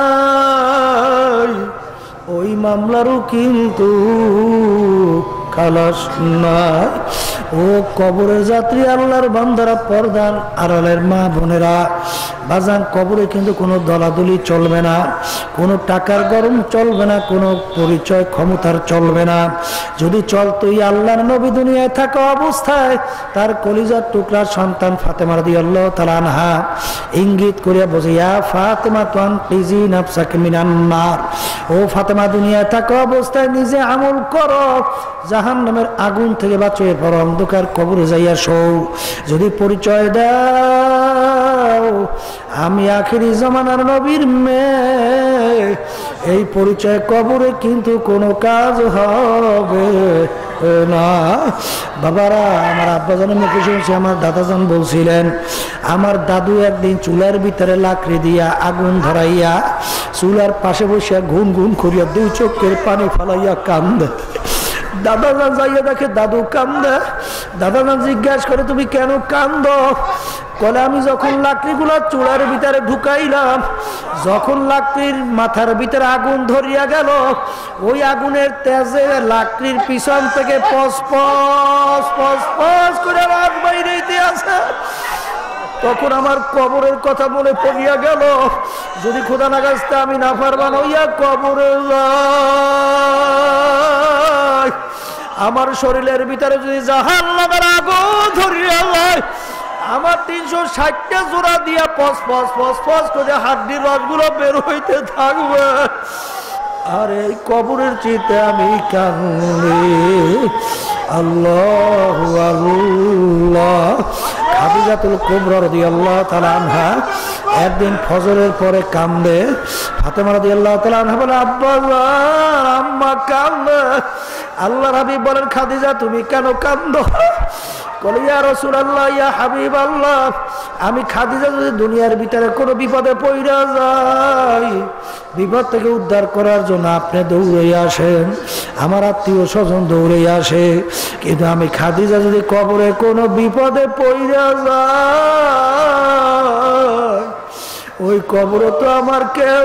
নাই ওই মামলারও কিন্তু খালাস নাই। ও কবরের যাত্রী আল্লাহর বান্দারা, পর্দার আড়ালের মা বোনেরা, বাজান কবরে কিন্তু কোনো দলাদলি চলবে না, কোনো টাকার গরম চলবে না, কোনো পরিচয় ক্ষমতার চলবে না। যদি চলতোই আল্লাহর নবী দুনিয়ায় থাকা অবস্থায় তার কলিজার টুকরার সন্তান ফাতেমা রাদিয়াল্লাহু তাআলা আনহা ইঙ্গিত করিয়া বলে, ইয়া ফাতেমা তুনকিজি নাফসাকা মিনান নার। ও ফাতেমা, দুনিয়ায় থাকা অবস্থায় নিজে আমল করো, জাহান্নামের আগুন থেকে বাঁচিয়ে পড়ো, অন্ধকার কবরে যাইয়া শোও। যদি পরিচয় দাও আমি আখিরি জামানার নবীর মেয়ে, এই পরিচয় কবরে কিন্তু কোনো কাজ হবে না। বাবারা, আমার আব্বাজানের মুখে শুনছি, আমার দাদাজান বলছিলেন, আমার দাদু একদিন চুলার ভিতরে লাকড়ি দিয়া আগুন ধরাইয়া চুলার পাশে বসিয়া গুন গুন করিয়া 2 চোখের পানি ফালাইয়া কান্দে। দাদাজান যাইয়া দেখে দাদু কান্দে। দাদাজান জিজ্ঞাসা করে, তুমি কেন কান্দ? বলে, আমি যখন লাকড়িগুলো চুলার ভিতরে ঢুকাইলাম, যখন লাকড়ির মাথার ভিতরে আগুন ধরিয়া গেল, ওই আগুনের তেজে লাকড়ির পিছন থেকে পস পস পস পস করে রাত বাইরেতে আছে। তখন আমার কবরের কথা মনে পড়িয়া গেল, যদি খোদা না গাছতে আমি না পারবান হইয়া কবরে যাই, আমার শরীরের ভিতরে যদি জাহান্নামের আগুন ধরিয়া যায়, আমার 360টা জোড়া দিয়া পস পস পস পস করে হাড্ডির রসগুলো বের হইতে থাকবে। আর এই কবরের চিতে আমি কাঁদি। আল্লাহু আল্লাহ। খাদিজাতুল কুবরা রাদিয়াল্লাহু তাআলা আনহা একদিন ফজরের পরে কান্দে। ফাতেমা রাদিয়াল্লাহু তাআলা আনহা বলে, আব্বা আম্মা কান্দে। আল্লাহর হাবিব বলেন, খাদিজা তুমি কেন কান্দো? কলি ইয়া রাসূলুল্লাহ ইয়া হাবিবাল্লাহ, আমি খাদিজা যদি দুনিয়ার ভিতরে কোনো বিপদে পড়া যাই, বিপদ থেকে উদ্ধার করার জন্য আপনি দৌড়ে আসেন, আমার আত্মীয় স্বজন দৌড়ে আসে, কিন্তু আমি খাদিজা যদি কবরে কোনো বিপদে পড়া যাই, ওই কবরে তো আমার কেউ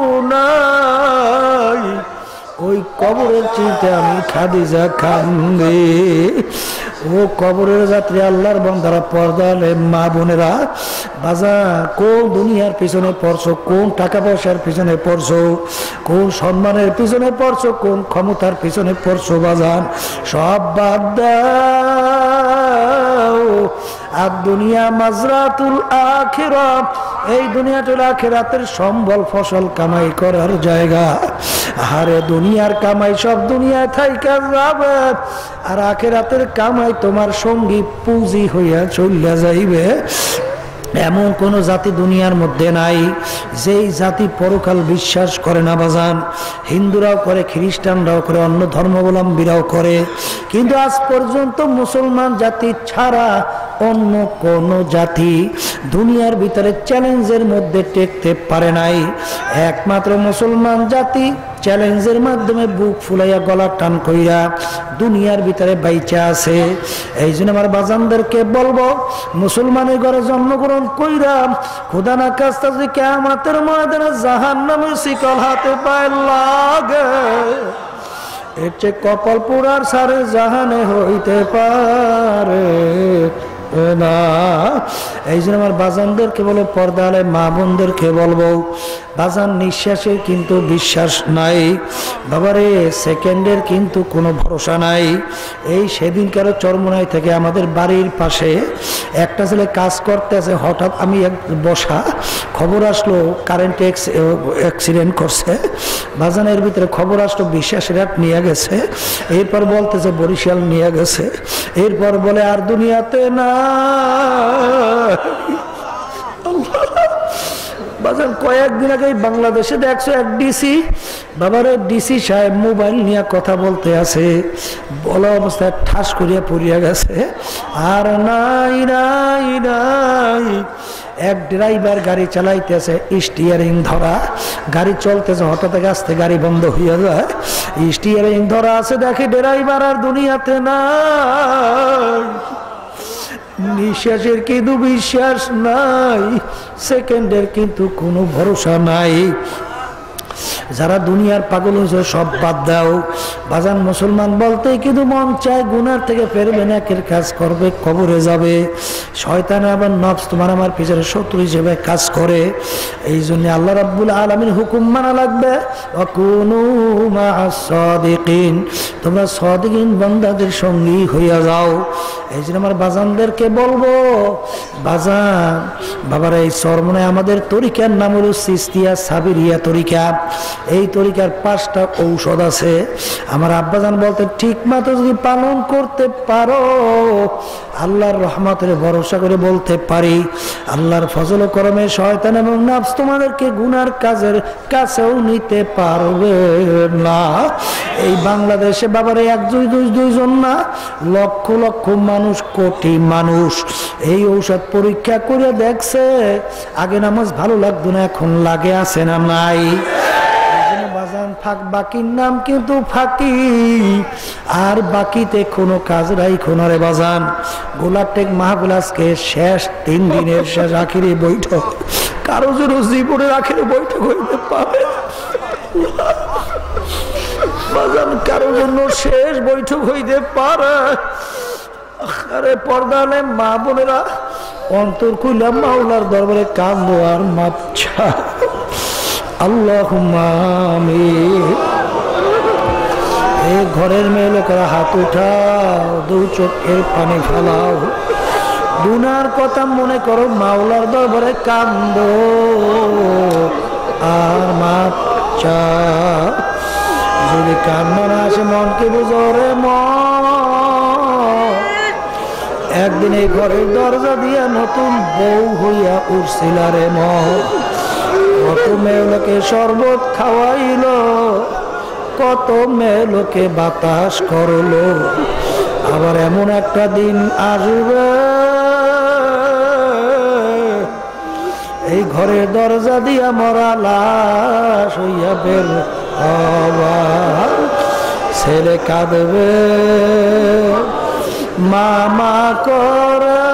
নাই, ওই কবরের চিন্তা আমি খাদিজা কান্দে। ও কবরের যাত্রী আল্লাহর বান্দারা, পর্দালে মা বোনেরা, বাজার কোন দুনিয়ার পিছনে পড়ছো, কোন টাকা পয়সার পিছনে পড়ছো, কোন সম্মানের পিছনে পড়ছো, কোন ক্ষমতার পিছনে পড়ছো, বাজান সব বাদ দাও। আর দুনিয়া মাজরাতুল আখিরাত, এই দুনিয়াটার আখিরাতের সম্বল ফসল কামাই করার জায়গা। আরে দুনিয়ার কামাই সব দুনিয়ায় থাইকা যাবে, আর আখিরাতের কামাই তোমার সঙ্গী পুঁজি হইয়া চলে যাইবে। এমন কোন জাতি দুনিয়ার মধ্যে নাই যেই জাতি পরকাল বিশ্বাস করে না বাজান। হিন্দুরাও করে, খ্রিস্টানরাও করে, অন্য ধর্মাবলম্বীরাও করে, কিন্তু আজ পর্যন্ত মুসলমান জাতি ছাড়া অন্য কোন জাতি দুনিয়ার ভিতরে চ্যালেঞ্জের মধ্যে টেকতে পারে নাই। একমাত্র মুসলমান জাতি চ্যালেঞ্জের মাধ্যমে বুক ফুলাইয়া গলা টান কইরা দুনিয়ার ভিতরে বাইচা আছে। এই জন্য আমার বাজানদেরকে বলবো, মুসলমানের ঘরে জন্মগ্রহণ কইরা খোদা না কাজটা যদি কিয়ামতের ময়দানে জাহান্নামের শিকল হাতে পায় লাগে, এর চেয়ে কপাল পোড়ার সারে জাহানে হইতে পারে না। এই জন্য আমার বাজানদেরকে বলবো, পর্দালে মা বোনদেরকে বলবো, বাজান নিঃশ্বাসের কিন্তু বিশ্বাস নাই বাবারে, সেকেন্ডের কিন্তু কোনো ভরসা নাই। এই সেদিনকারও চরমোনাই থেকে আমাদের বাড়ির পাশে একটা ছেলে কাজ করতেছে, হঠাৎ আমি বসা খবর আসলো কারেন্ট অ্যাক্সিডেন্ট করছে। বাজানের ভিতরে খবর আসলো বিশ্বাসের হাট নিয়ে গেছে, এরপর বলতেছে বরিশাল নিয়ে গেছে, এরপর বলে আর দুনিয়াতে না। বাজার কয়েকদিন আগে বাংলাদেশে দেখছো এক ডিসি, বাবার ডিসি সাহেব মোবাইল নিয়ে কথা বলতে আছে, বলা অবস্থায় ঠাস করিয়া পড়িয়া গেছে। আর নাই নাই নাই, এক ড্রাইভার গাড়ি চালাইতেছে, স্টিয়ারিং ধরা, গাড়ি চলতেছে, হঠাৎ আসতে গাড়ি বন্ধ হইয়া যায়, স্টিয়ারিং ধরা আছে, দেখে ড্রাইভার আর দুনিয়াতে নাই। নিঃশ্বাসের কিন্তু বিশ্বাস নাই, সেকেন্ডের কিন্তু কোনো ভরসা নাই। যারা দুনিয়ার পাগল হয়েছে সব বাদ দাও বাজান। মুসলমান বলতে কিন্তু মন চায় গুনার থেকে ফেরবে না, একের কাজ করবে, কবরে যাবে। শয়তান আবার নফস তোমার আমার পিছনে শত্রু হিসেবে কাজ করে। এই জন্য আল্লাহ রাব্বুল আলামিন হুকুম মানা লাগবে, ওয়াকুনু মা'আস সাদিকিন, তোমরা সাদিকিন বান্দাদের সঙ্গী হইয়া যাও। এই জন্য আমার বাজানদেরকে বলবো, বাজান বাবার এই চরমোনায় আমাদের তরিকার নাম হলো চিশতিয়া সাবিরিয়া তরিকা। এই তরিকার 5টা ঔষধ আছে। আমার আব্বাজান বলতে ঠিক মতো যদি পালন করতে পারো, আল্লাহর রহমতের ভরসা করে বলতে পারি, আল্লাহর ফজল ও করমে শয়তান এবং নফস তোমাদেরকে গুনার কাজের কাছেও নিতে পারবে না। এই বাংলাদেশে বাবার এক দুইজন না, লক্ষ লক্ষ মানুষ, কোটি মানুষ এই ঔষধ পরীক্ষা করে দেখছে, আগে নামাজ ভালো লাগতো না, এখন লাগে আছে না নাই। বাকির নাম কিন্তু ফাঁকি, আর বাকিতে কোনো কাজ রাইখো না রে বাজান। গোলাপটেক মাহফিল আজকে শেষ 3 দিনের শেষ আখিরি বৈঠক, কারো জন্য জীবনের আখিরি বৈঠক হইতে পারে বাজান, কারো জন্য শেষ বৈঠক হইতে পারে। আরে পর্দালে মা বোনেরা, অন্তর খুইলা মাওলার দরবারে কান্দো আর মাপ চাও। আল্লাহুম্মা আমিন। এই ঘরের মেয়ে লোকেরা হাত উঠাও, 2 চোখের পানি ফেলাও, গুনার কথা মনে করো, মাওলার দরবারে কান্দো আর মাপ চাও। যদি কান্না না আসে মনকে বুঝো রে মন, একদিন এই ঘরের দরজা দিয়া নতুন বউ হইয়া উঠছিল রে মন। কত মেয়ে লোকে শরবত খাওয়াইল, কত মেয়ে লোকে বাতাস করলো, আবার এমন একটা দিন আসবে এই ঘরের দরজা দিয়া মরা লাশ হইয়া বের হবা, ছেলে কাঁদবে মামা করে,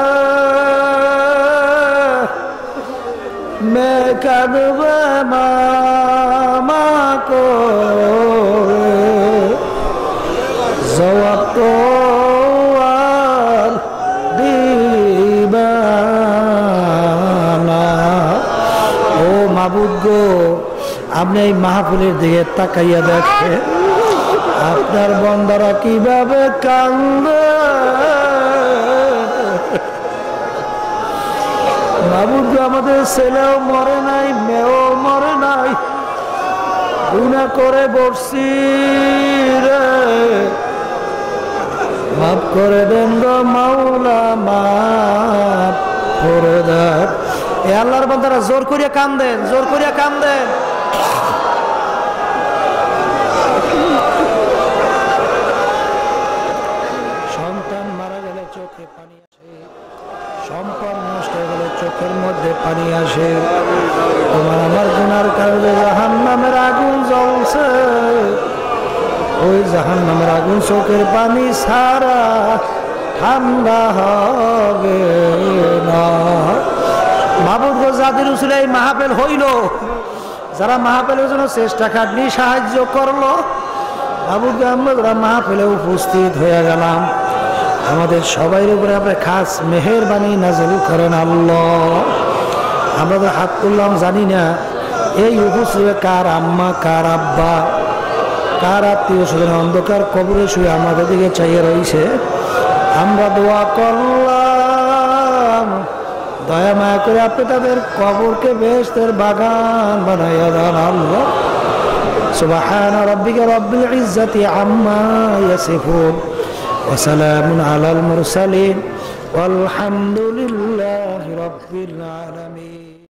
মেয়ে কাঁদবে মামা করে, জবাব তো আর দিবা না। ও মাবুদ গো, আপনি এই মাহফিলের দিকে তাকাইয়া দেখে আপনার বান্দারা কিভাবে কান্দে। মাবুদ গো, আমাদের ছেলেও মরে নাই, মেয়েও মরে নাই, গুনাহ করে বসছি রে, মাফ করে দেন গো মাওলা, মাফ করে দেন। এ আল্লাহর বান্দারা জোর করিয়া কান্দেন, জোর করিয়া কান্দেন। সন্তান মারা গেলে চোখে পানি আসে, সম্পদ নষ্ট হয়ে গেলে চোখের মধ্যে পানি আসে। তোমার আমার গুনার কারণে জাহান্নামের আগুন জ্বলছে, ওই জাহান্নামের আগুন চোখের পানি ছাড়া ঠান্ডা হবে না। মাহবুব গো, যাদের উসিলে এই মাহফিল হইল, যারা মাহফিলের জন্য চেষ্টা খাটনি সাহায্য করলো, মাহবুব গো, আমরা যারা মাহফিলে উপস্থিত হয়ে গেলাম, আমাদের সবাই উপরে আপনি খাস মেহেরবানি নাযিল করেন আল্লাহ। আমরা তো হাত তুললাম, জানি না এই উপস্থিত কার আম্মা, কার আব্বা, কার আত্মীয় স্বজন অন্ধকার কবরে শুয়ে আমাদের দিকে চাইয়ে রয়েছে। আমরা দোয়া করলাম, দয়া মায়া করে আপনি তাদের কবরকে বেহেশতের বাগান বানাইয়া দেন আল্লাহ। সুবহানা রাব্বিকা রাব্বিল ইজ্জাতি আম্মা ইয়াসিফুন ওয়া সালামুন আলাল মুরসালিন ওয়ালহামদুলিল্লাহি রাব্বিল আলামিন।